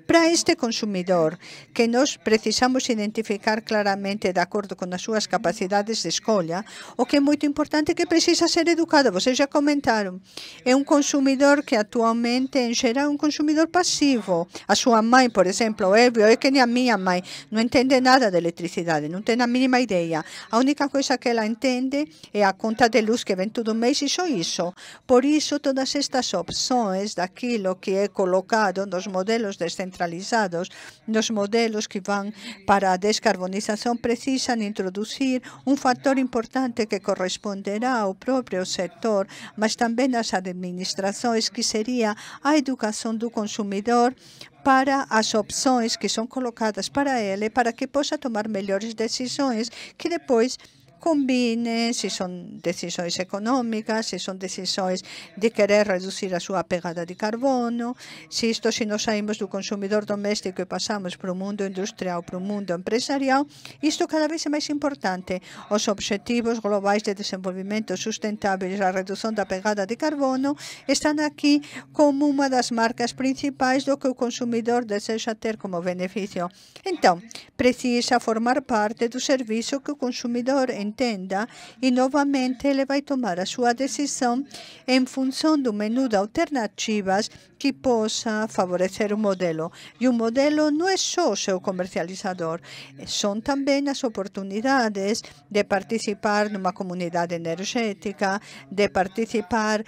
Para este consumidor, que nós precisamos identificar claramente, de acordo com as suas capacidades de escolha, o que é muito importante é que precisa ser educado. Vocês já comentaram. É um consumidor que atualmente, em geral, é um consumidor passivo. A sua mãe, por exemplo, é que nem a minha mãe, não entende nada de eletricidade, não tem a mínima ideia. A única coisa que ela entende é a conta de luz que vem todo mês e só isso. Por isso, todas estas opções daquilo que é colocado nos modelos descentralizados, nos modelos que vão para a descarbonização, precisam introduzir um fator importante que corresponderá ao próprio setor, mas também às administrações, que seria a educação do consumidor para as opções que são colocadas para ele, para que possa tomar melhores decisões que depois combinem, se são decisões econômicas, se são decisões de querer reduzir a sua pegada de carbono, se nós saímos do consumidor doméstico e passamos para o mundo industrial, para o mundo empresarial. Isto cada vez é mais importante. Os objetivos globais de desenvolvimento sustentável e a redução da pegada de carbono estão aqui como uma das marcas principais do que o consumidor deseja ter como benefício. Então, precisa formar parte do serviço que o consumidor entenda, e novamente ele vai tomar a sua decisão em função do menu de alternativas que possa favorecer o modelo. E o modelo não é só o seu comercializador, são também as oportunidades de participar numa comunidade energética, de participar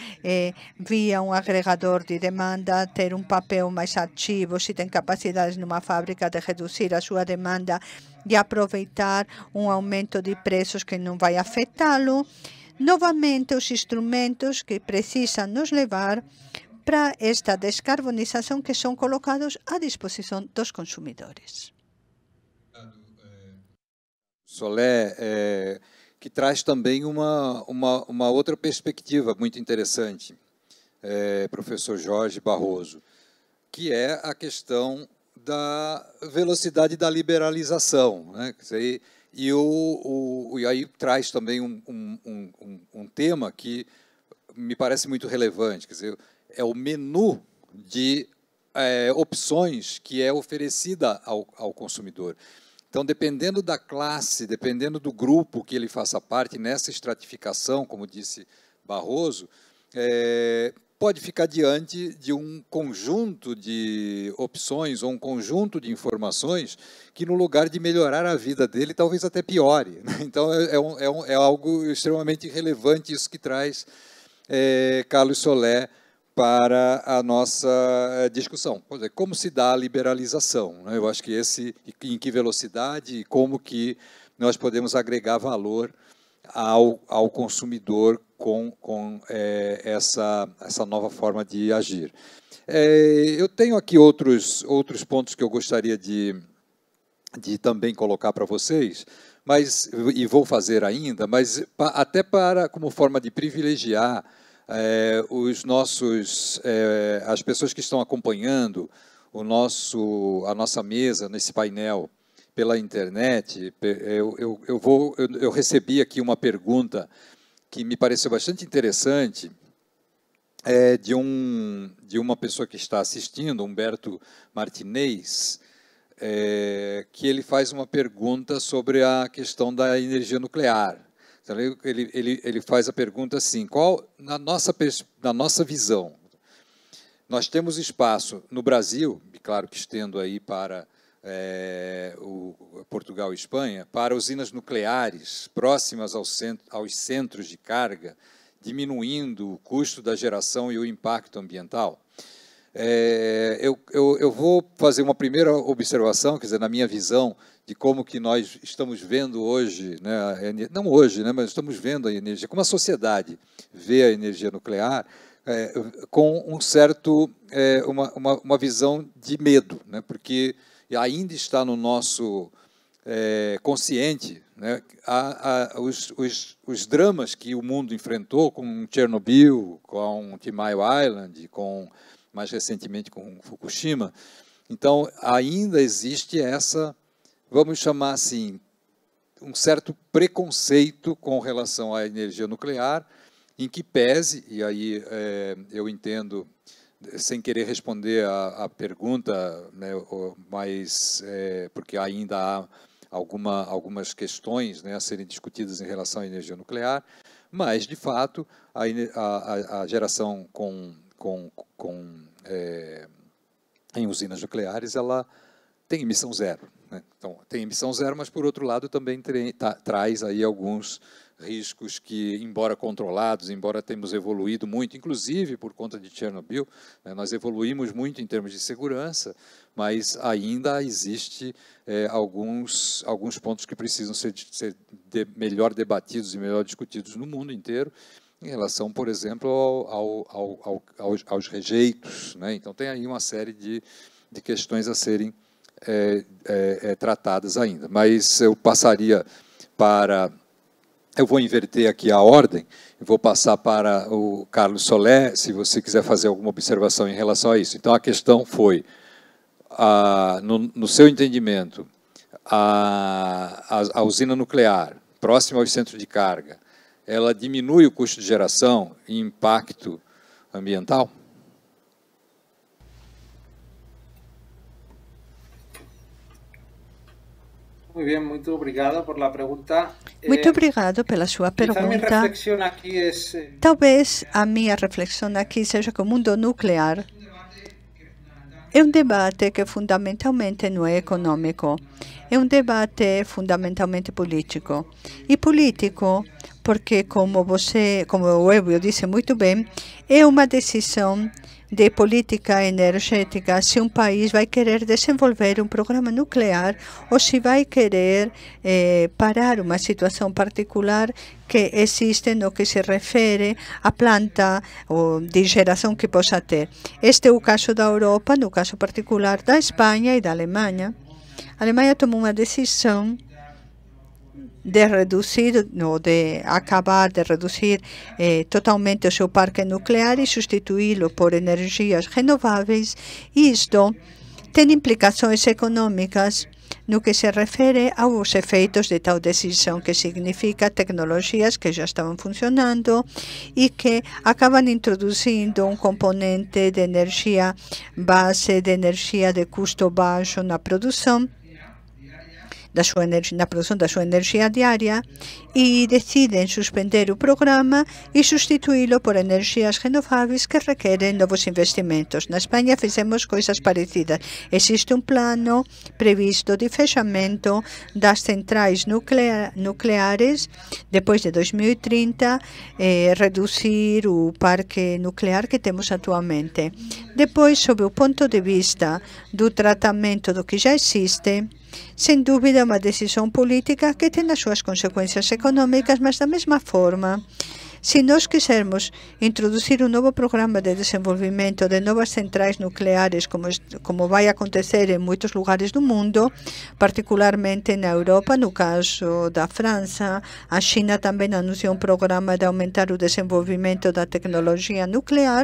via um agregador de demanda, ter um papel mais ativo, se tem capacidades numa fábrica de reduzir a sua demanda e aproveitar um aumento de preços que não vai afetá-lo. Novamente, os instrumentos que precisam nos levar para esta descarbonização que são colocados à disposição dos consumidores. Solé, que traz também uma outra perspectiva muito interessante, professor Jorge Barroso, que é a questão da velocidade da liberalização, né? E aí traz também um tema que me parece muito relevante, quer dizer, é o menu de opções que é oferecida ao consumidor. Então, dependendo da classe, dependendo do grupo que ele faça parte, nessa estratificação, como disse Barroso, pode ficar diante de um conjunto de opções ou um conjunto de informações que, no lugar de melhorar a vida dele, talvez até piore, né? Então, é algo extremamente relevante isso que traz Carlos Solé para a nossa discussão. Como se dá a liberalização, né? Eu acho que em que velocidade e como que nós podemos agregar valor ao consumidor com essa nova forma de agir. Eu tenho aqui outros pontos que eu gostaria de também colocar para vocês, e vou fazer ainda, mas até como forma de privilegiar as pessoas que estão acompanhando a nossa mesa nesse painel pela internet. Eu recebi aqui uma pergunta que me pareceu bastante interessante, de uma pessoa que está assistindo, Humberto Martinez, que ele faz uma pergunta sobre a questão da energia nuclear. Então, ele faz a pergunta assim: na nossa visão, nós temos espaço no Brasil, e claro que estendo aí para Portugal e Espanha, para usinas nucleares próximas aos centros de carga, diminuindo o custo da geração e o impacto ambiental? Eu vou fazer uma primeira observação, quer dizer, na minha visão, de como que nós estamos vendo hoje, né, não hoje, né, mas estamos vendo a energia, como a sociedade vê a energia nuclear, com uma visão de medo, né, porque ainda está no nosso consciente, né, os dramas que o mundo enfrentou com Chernobyl, com Three Mile Island, mais recentemente com Fukushima. Então, ainda existe vamos chamar assim, um certo preconceito com relação à energia nuclear, em que pese, e aí eu entendo sem querer responder a pergunta, né, mas porque ainda há algumas questões, né, a serem discutidas em relação à energia nuclear, mas, de fato, a geração em usinas nucleares ela tem emissão zero, né? Então, tem emissão zero, mas, por outro lado, também traz aí alguns riscos que, embora controlados, embora tenhamos evoluído muito, inclusive por conta de Chernobyl, né, nós evoluímos muito em termos de segurança, mas ainda existe alguns pontos que precisam ser melhor debatidos e melhor discutidos no mundo inteiro, em relação, por exemplo, aos rejeitos, né? Então, tem aí uma série de questões a serem tratadas ainda. Mas eu passaria para... Eu vou inverter aqui a ordem, eu vou passar para o Carlos Solé, se você quiser fazer alguma observação em relação a isso. Então, a questão foi, no seu entendimento, a usina nuclear, próxima aos centros de carga, ela diminui o custo de geração e impacto ambiental? Muy bien, muito obrigado por la pergunta. Muito obrigado pela sua pergunta. Talvez a minha reflexão aqui seja que o mundo nuclear é um debate que fundamentalmente não é econômico, é um debate fundamentalmente político. E político porque, como o Elvio disse muito bem, é uma decisão de política energética se um país vai querer desenvolver um programa nuclear ou se vai querer parar uma situação particular que existe no que se refere à planta de geração que possa ter. Este é o caso da Europa, no caso particular da Espanha e da Alemanha. A Alemanha tomou uma decisão de reduzir, de acabar de reduzir totalmente o seu parque nuclear e substituí-lo por energias renováveis. E isto tem implicações econômicas no que se refere aos efeitos de tal decisão, que significa tecnologias que já estavam funcionando e que acabam introduzindo um componente de energia base, de energia de custo baixo na produção da sua energia diária e decidem suspender o programa e substituí-lo por energias renováveis que requerem novos investimentos. Na Espanha fizemos coisas parecidas. Existe um plano previsto de fechamento das centrais nucleares depois de 2030, reduzir o parque nuclear que temos atualmente. Depois, sob o ponto de vista do tratamento do que já existe, sem dúvida, uma decisão política que tem as suas consequências econômicas, mas da mesma forma, se nós quisermos introduzir um novo programa de desenvolvimento de novas centrais nucleares, como vai acontecer em muitos lugares do mundo, particularmente na Europa, no caso da França, a China também anunciou um programa de aumentar o desenvolvimento da tecnologia nuclear.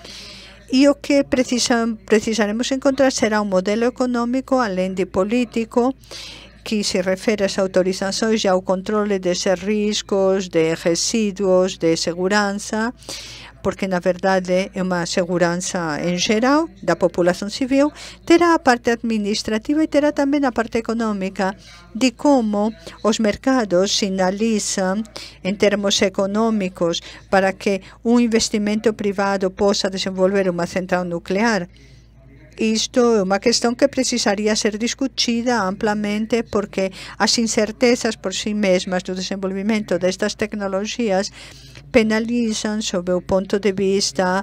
E o que precisaremos encontrar será um modelo econômico, além de político, que se refere às autorizações e ao controle desses riscos, de resíduos, de segurança, porque, na verdade, é uma segurança em geral da população civil, terá a parte administrativa e terá também a parte econômica de como os mercados sinalizam, em termos econômicos, para que um investimento privado possa desenvolver uma central nuclear. Isto é uma questão que precisaria ser discutida amplamente, porque as incertezas por si mesmas do desenvolvimento destas tecnologias penalizam sob o ponto de vista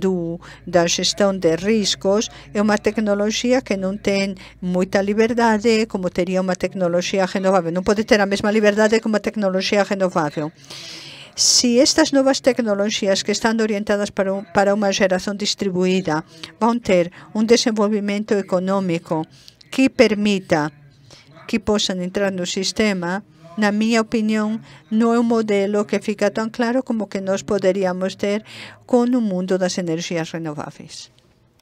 da gestão de riscos. É uma tecnologia que não tem muita liberdade, como teria uma tecnologia renovável. Não pode ter a mesma liberdade que uma tecnologia renovável. Se estas novas tecnologias que estão orientadas para uma geração distribuída vão ter um desenvolvimento econômico que permita que possam entrar no sistema, na minha opinião, não é um modelo que fica tão claro como que nós poderíamos ter com o mundo das energias renováveis.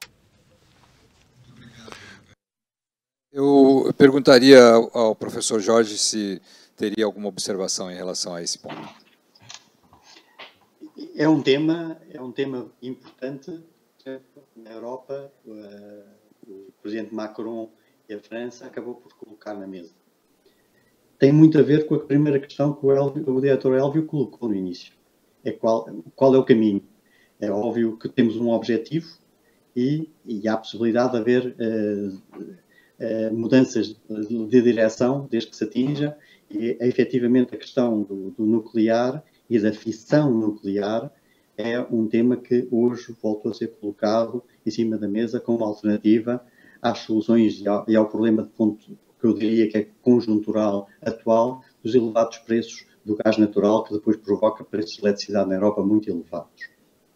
Eu perguntaria ao professor Jorge se teria alguma observação em relação a esse ponto. É um tema importante, exemplo, na Europa, o presidente Macron e a França acabou por colocar na mesa. Tem muito a ver com a primeira questão que o diretor Elvio colocou no início. É qual é o caminho? É óbvio que temos um objetivo e há a possibilidade de haver mudanças de direção desde que se atinja, e efetivamente a questão do nuclear e da fissão nuclear é um tema que hoje voltou a ser colocado em cima da mesa como alternativa às soluções e ao problema de ponto que eu diria que é conjuntural atual dos elevados preços do gás natural, que depois provoca preços de eletricidade na Europa muito elevados.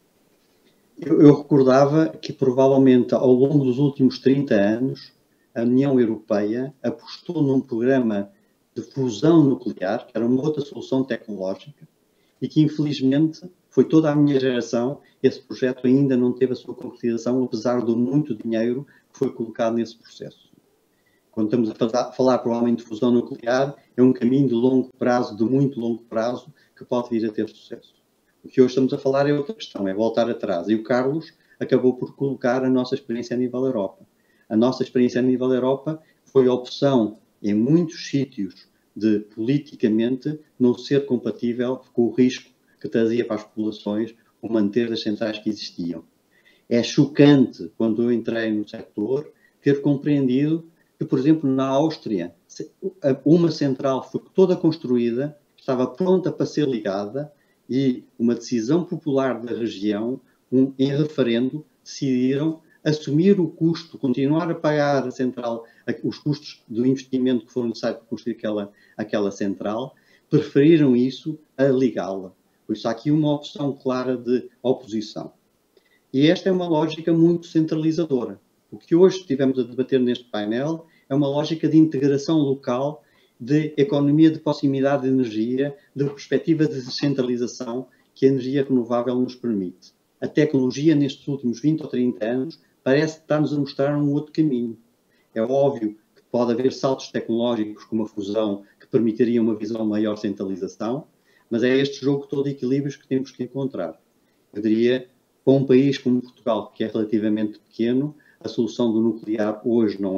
Eu recordava que provavelmente ao longo dos últimos 30 anos a União Europeia apostou num programa de fusão nuclear, que era uma outra solução tecnológica, e que infelizmente foi toda a minha geração, esse projeto ainda não teve a sua concretização, apesar do muito dinheiro que foi colocado nesse processo. Quando estamos a falar provavelmente de fusão nuclear, é um caminho de longo prazo, de muito longo prazo, que pode vir a ter sucesso. O que hoje estamos a falar é outra questão, é voltar atrás. E o Carlos acabou por colocar a nossa experiência a nível Europa. A nossa experiência a nível Europa foi a opção, em muitos sítios, de politicamente não ser compatível com o risco que trazia para as populações o manter as centrais que existiam. É chocante, quando eu entrei no setor, ter compreendido que, por exemplo, na Áustria, uma central foi toda construída, estava pronta para ser ligada e uma decisão popular da região, em referendo, decidiram assumir o custo, continuar a pagar a central, os custos do investimento que foram necessários para construir aquela central, preferiram isso a ligá-la. Por isso há aqui uma opção clara de oposição. E esta é uma lógica muito centralizadora. O que hoje estivemos a debater neste painel é uma lógica de integração local, de economia de proximidade de energia, de perspectiva de descentralização que a energia renovável nos permite. A tecnologia, nestes últimos 20 ou 30 anos, parece estar-nos a mostrar um outro caminho. É óbvio que pode haver saltos tecnológicos, como a fusão, que permitiriam uma visão maior centralização, mas é este jogo todo de equilíbrios que temos que encontrar. Eu diria, para um país como Portugal, que é relativamente pequeno, a solução do nuclear hoje não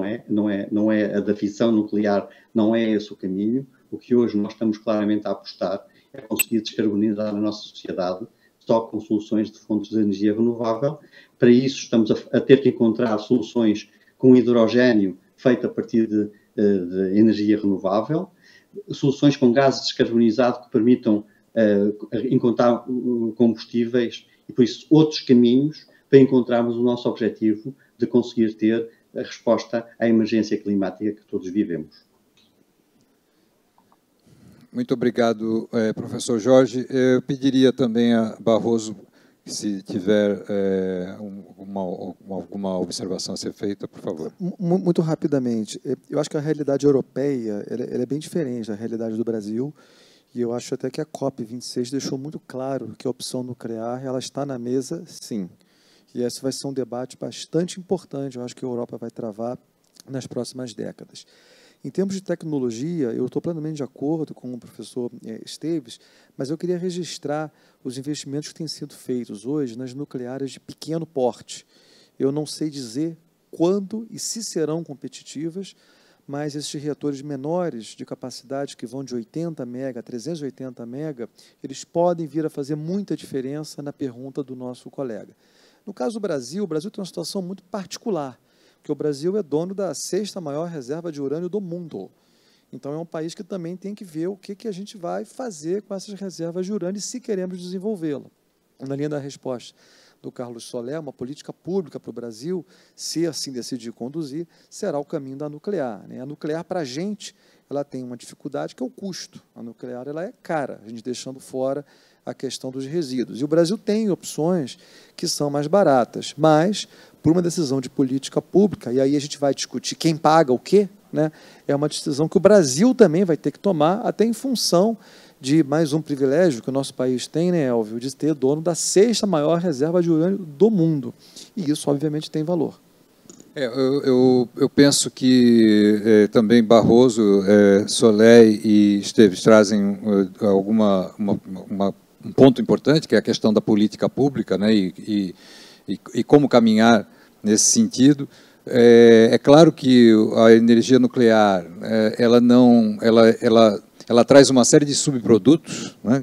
é a da fissão nuclear, não é esse o caminho. O que hoje nós estamos claramente a apostar é conseguir descarbonizar a nossa sociedade só com soluções de fontes de energia renovável. Para isso estamos a ter que encontrar soluções com hidrogênio feito a partir de energia renovável, soluções com gás descarbonizado que permitam encontrar combustíveis e, por isso, outros caminhos para encontrarmos o nosso objetivo de conseguir ter a resposta à emergência climática que todos vivemos. Muito obrigado, professor Jorge. Eu pediria também a Barroso, se tiver alguma observação a ser feita, por favor. Muito rapidamente. Eu acho que a realidade europeia ela é bem diferente da realidade do Brasil, e eu acho até que a COP26 deixou muito claro que a opção nuclear ela está na mesa, sim. E esse vai ser um debate bastante importante, eu acho que a Europa vai travar nas próximas décadas. Em termos de tecnologia, eu estou plenamente de acordo com o professor Esteves, mas eu queria registrar os investimentos que têm sido feitos hoje nas nucleares de pequeno porte. Eu não sei dizer quando e se serão competitivas, mas esses reatores menores de capacidade, que vão de 80 mega a 380 mega, eles podem vir a fazer muita diferença na pergunta do nosso colega. No caso do Brasil, o Brasil tem uma situação muito particular, porque o Brasil é dono da 6ª maior reserva de urânio do mundo. Então, é um país que também tem que ver o que a gente vai fazer com essas reservas de urânio e se queremos desenvolvê-la. Na linha da resposta do Carlos Soler, uma política pública para o Brasil, se assim decidir conduzir, será o caminho da nuclear. A nuclear, para a gente, ela tem uma dificuldade que é o custo. A nuclear ela é cara, a gente deixando fora a questão dos resíduos. E o Brasil tem opções que são mais baratas, mas, por uma decisão de política pública, e aí a gente vai discutir quem paga o quê, né? É uma decisão que o Brasil também vai ter que tomar, até em função de mais um privilégio que o nosso país tem, né, Elvio, de ter dono da 6ª maior reserva de urânio do mundo. E isso, obviamente, tem valor. Eu penso que também Barroso, Soler e Esteves trazem um ponto importante, que é a questão da política pública, né, e e como caminhar nesse sentido. É claro que a energia nuclear ela traz uma série de subprodutos, né,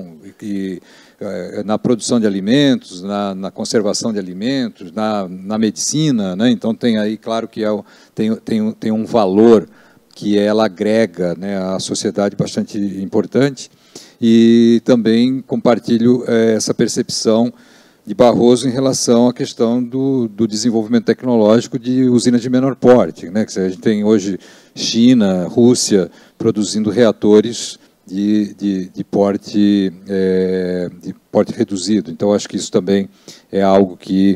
na produção de alimentos, na conservação de alimentos, na medicina, né, então tem aí, claro que tem um valor que ela agrega, né, à sociedade bastante importante, e também compartilho essa percepção de Barroso em relação à questão do desenvolvimento tecnológico de usinas de menor porte, né? A gente tem hoje China, Rússia produzindo reatores de porte reduzido. Então, acho que isso também é algo que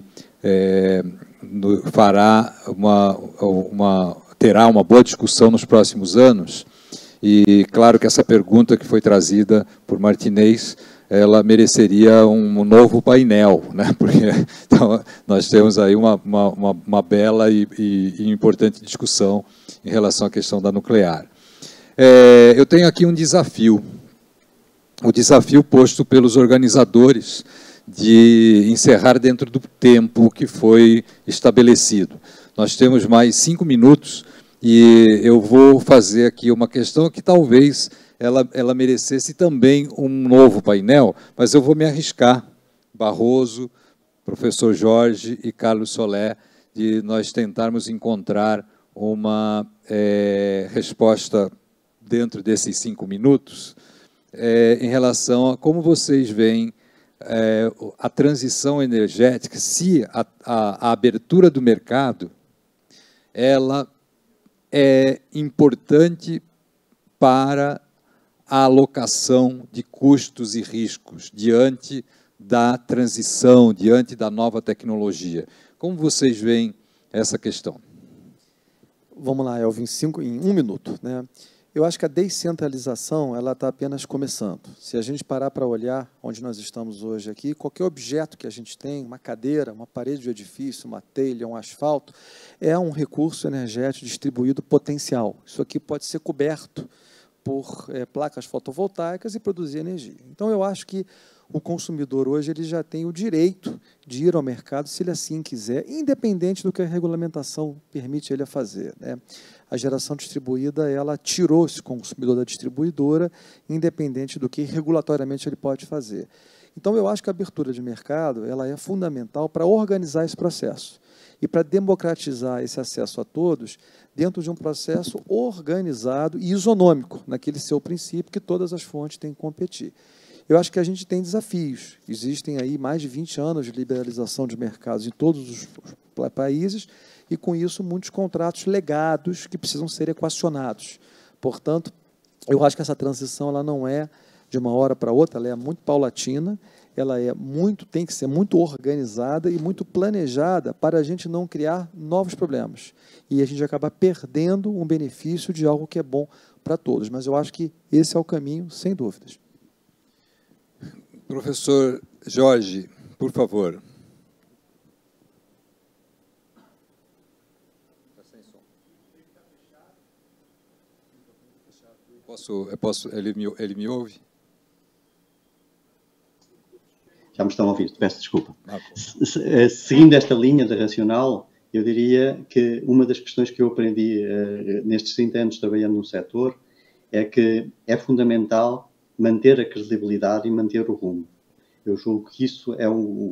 terá uma boa discussão nos próximos anos. E claro que essa pergunta que foi trazida por Martinez, ela mereceria um novo painel, né? Porque então, nós temos aí uma bela e importante discussão em relação à questão da nuclear. Eu tenho aqui um desafio, o desafio posto pelos organizadores de encerrar dentro do tempo que foi estabelecido. Nós temos mais 5 minutos e eu vou fazer aqui uma questão que talvez ela merecesse também um novo painel, mas eu vou me arriscar, Barroso, professor Jorge e Carlos Solé, de nós tentarmos encontrar uma resposta dentro desses 5 minutos, em relação a como vocês veem a transição energética, se a abertura do mercado ela é importante para a alocação de custos e riscos diante da transição, diante da nova tecnologia. Como vocês veem essa questão? Vamos lá, Elvin, em 1 minuto, né? Eu acho que a descentralização ela está apenas começando. Se a gente parar para olhar onde nós estamos hoje aqui, qualquer objeto que a gente tem, uma cadeira, uma parede de edifício, uma telha, um asfalto, é um recurso energético distribuído potencial. Isso aqui pode ser coberto por placas fotovoltaicas e produzir energia. Então, eu acho que o consumidor hoje ele já tem o direito de ir ao mercado, se ele assim quiser, independente do que a regulamentação permite ele a fazer, né? A geração distribuída, ela tirou esse consumidor da distribuidora, independente do que regulatoriamente ele pode fazer. Então, eu acho que a abertura de mercado ela é fundamental para organizar esse processo e para democratizar esse acesso a todos dentro de um processo organizado e isonômico, naquele seu princípio que todas as fontes têm que competir. Eu acho que a gente tem desafios. Existem aí mais de 20 anos de liberalização de mercados em todos os países e, com isso, muitos contratos legados que precisam ser equacionados. Portanto, eu acho que essa transição ela não é de uma hora para outra, ela é muito paulatina, ela tem que ser muito organizada e muito planejada para a gente não criar novos problemas. E a gente acaba perdendo um benefício de algo que é bom para todos. Mas eu acho que esse é o caminho, sem dúvidas. Professor Jorge, por favor. Ele me ouve? Já me estão a ouvir, peço desculpa. Seguindo esta linha de racional, eu diria que uma das questões que eu aprendi nestes 30 anos trabalhando no setor é que é fundamental manter a credibilidade e manter o rumo. Eu julgo que isso é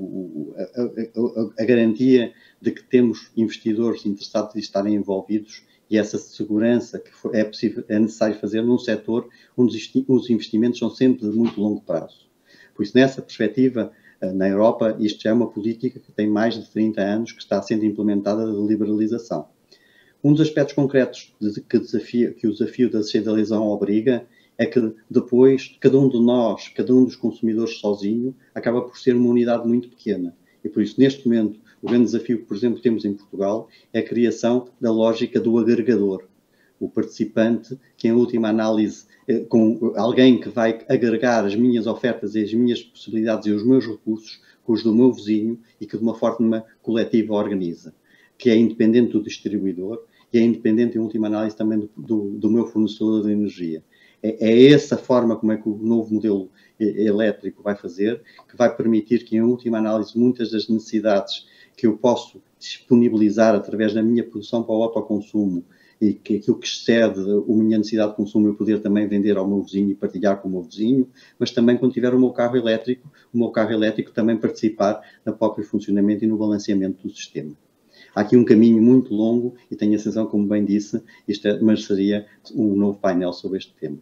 a garantia de que temos investidores interessados em estarem envolvidos e essa segurança que é necessário fazer num setor onde os investimentos são sempre de muito longo prazo. Por isso, nessa perspectiva, na Europa, isto já é uma política que tem mais de 30 anos que está sendo implementada de liberalização. Um dos aspectos concretos que o desafio da descentralização obriga é que depois, cada um de nós, cada um dos consumidores sozinho, acaba por ser uma unidade muito pequena. E por isso, neste momento, o grande desafio que, por exemplo, temos em Portugal é a criação da lógica do agregador. O participante, que em última análise, com alguém que vai agregar as minhas ofertas e as minhas possibilidades e os meus recursos com os do meu vizinho e que de uma forma coletiva organiza, que é independente do distribuidor e é independente, em última análise, também do meu fornecedor de energia. É essa forma como é que o novo modelo elétrico vai fazer, que vai permitir que, em última análise, muitas das necessidades que eu posso disponibilizar através da minha produção para o autoconsumo e que aquilo que excede a minha necessidade de consumo eu poder também vender ao meu vizinho e partilhar com o meu vizinho, mas também quando tiver o meu carro elétrico também participar no próprio funcionamento e no balanceamento do sistema. Há aqui um caminho muito longo e tenho a sensação, como bem disse, mas seria um novo painel sobre este tema.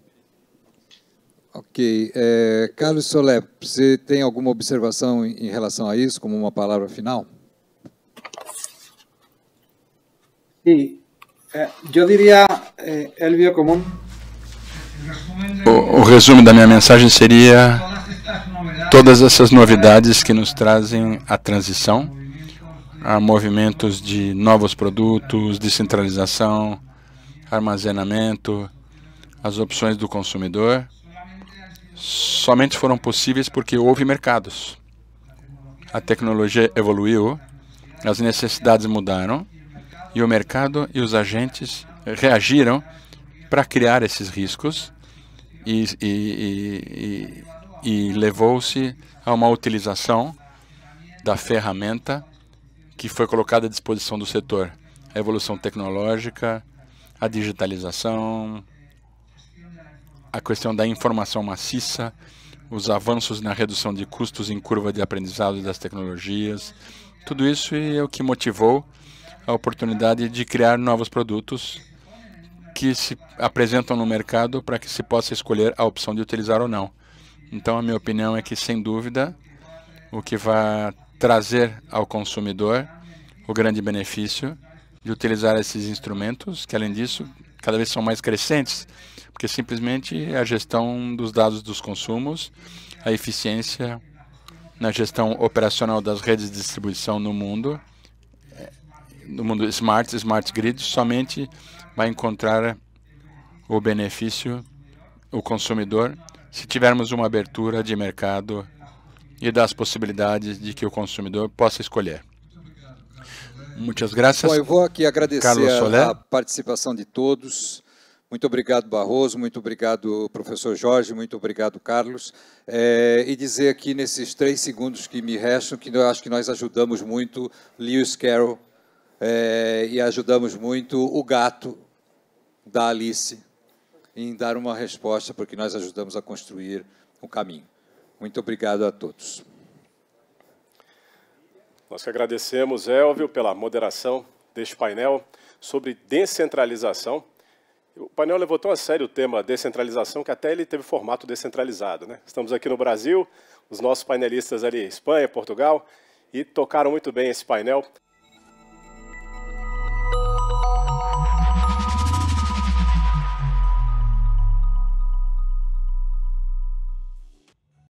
Ok. Carlos Solé, você tem alguma observação em relação a isso, como uma palavra final? Sí, yo diría, Elvio, como O resumo da minha mensagem seria todas essas novidades que nos trazem a transição, a movimentos de novos produtos, descentralização, armazenamento, as opções do consumidor, somente foram possíveis porque houve mercados. A tecnologia evoluiu, as necessidades mudaram, e o mercado e os agentes reagiram para criar esses riscos e levou-se a uma utilização da ferramenta que foi colocada à disposição do setor. A evolução tecnológica, a digitalização, a questão da informação maciça, os avanços na redução de custos em curva de aprendizado das tecnologias, tudo isso é o que motivou a oportunidade de criar novos produtos que se apresentam no mercado para que se possa escolher a opção de utilizar ou não. Então, a minha opinião é que, sem dúvida, o que vai trazer ao consumidor o grande benefício de utilizar esses instrumentos, que, além disso, cada vez são mais crescentes, porque simplesmente a gestão dos dados dos consumos, a eficiência na gestão operacional das redes de distribuição no mundo smart grid, somente vai encontrar o benefício, o consumidor, se tivermos uma abertura de mercado e das possibilidades de que o consumidor possa escolher. Muitas graças. Bom, eu vou aqui agradecer a participação de todos. Muito obrigado, Barroso, muito obrigado, professor Jorge, muito obrigado, Carlos. E dizer aqui, nesses 3 segundos que me restam, que eu acho que nós ajudamos muito Lewis Carroll, e ajudamos muito o gato da Alice em dar uma resposta, porque nós ajudamos a construir um caminho. Muito obrigado a todos. Nós que agradecemos, Elvio, pela moderação deste painel sobre descentralização. O painel levou tão a sério o tema descentralização que até ele teve formato descentralizado, né? Estamos aqui no Brasil, os nossos painelistas ali, Espanha, Portugal, e tocaram muito bem esse painel.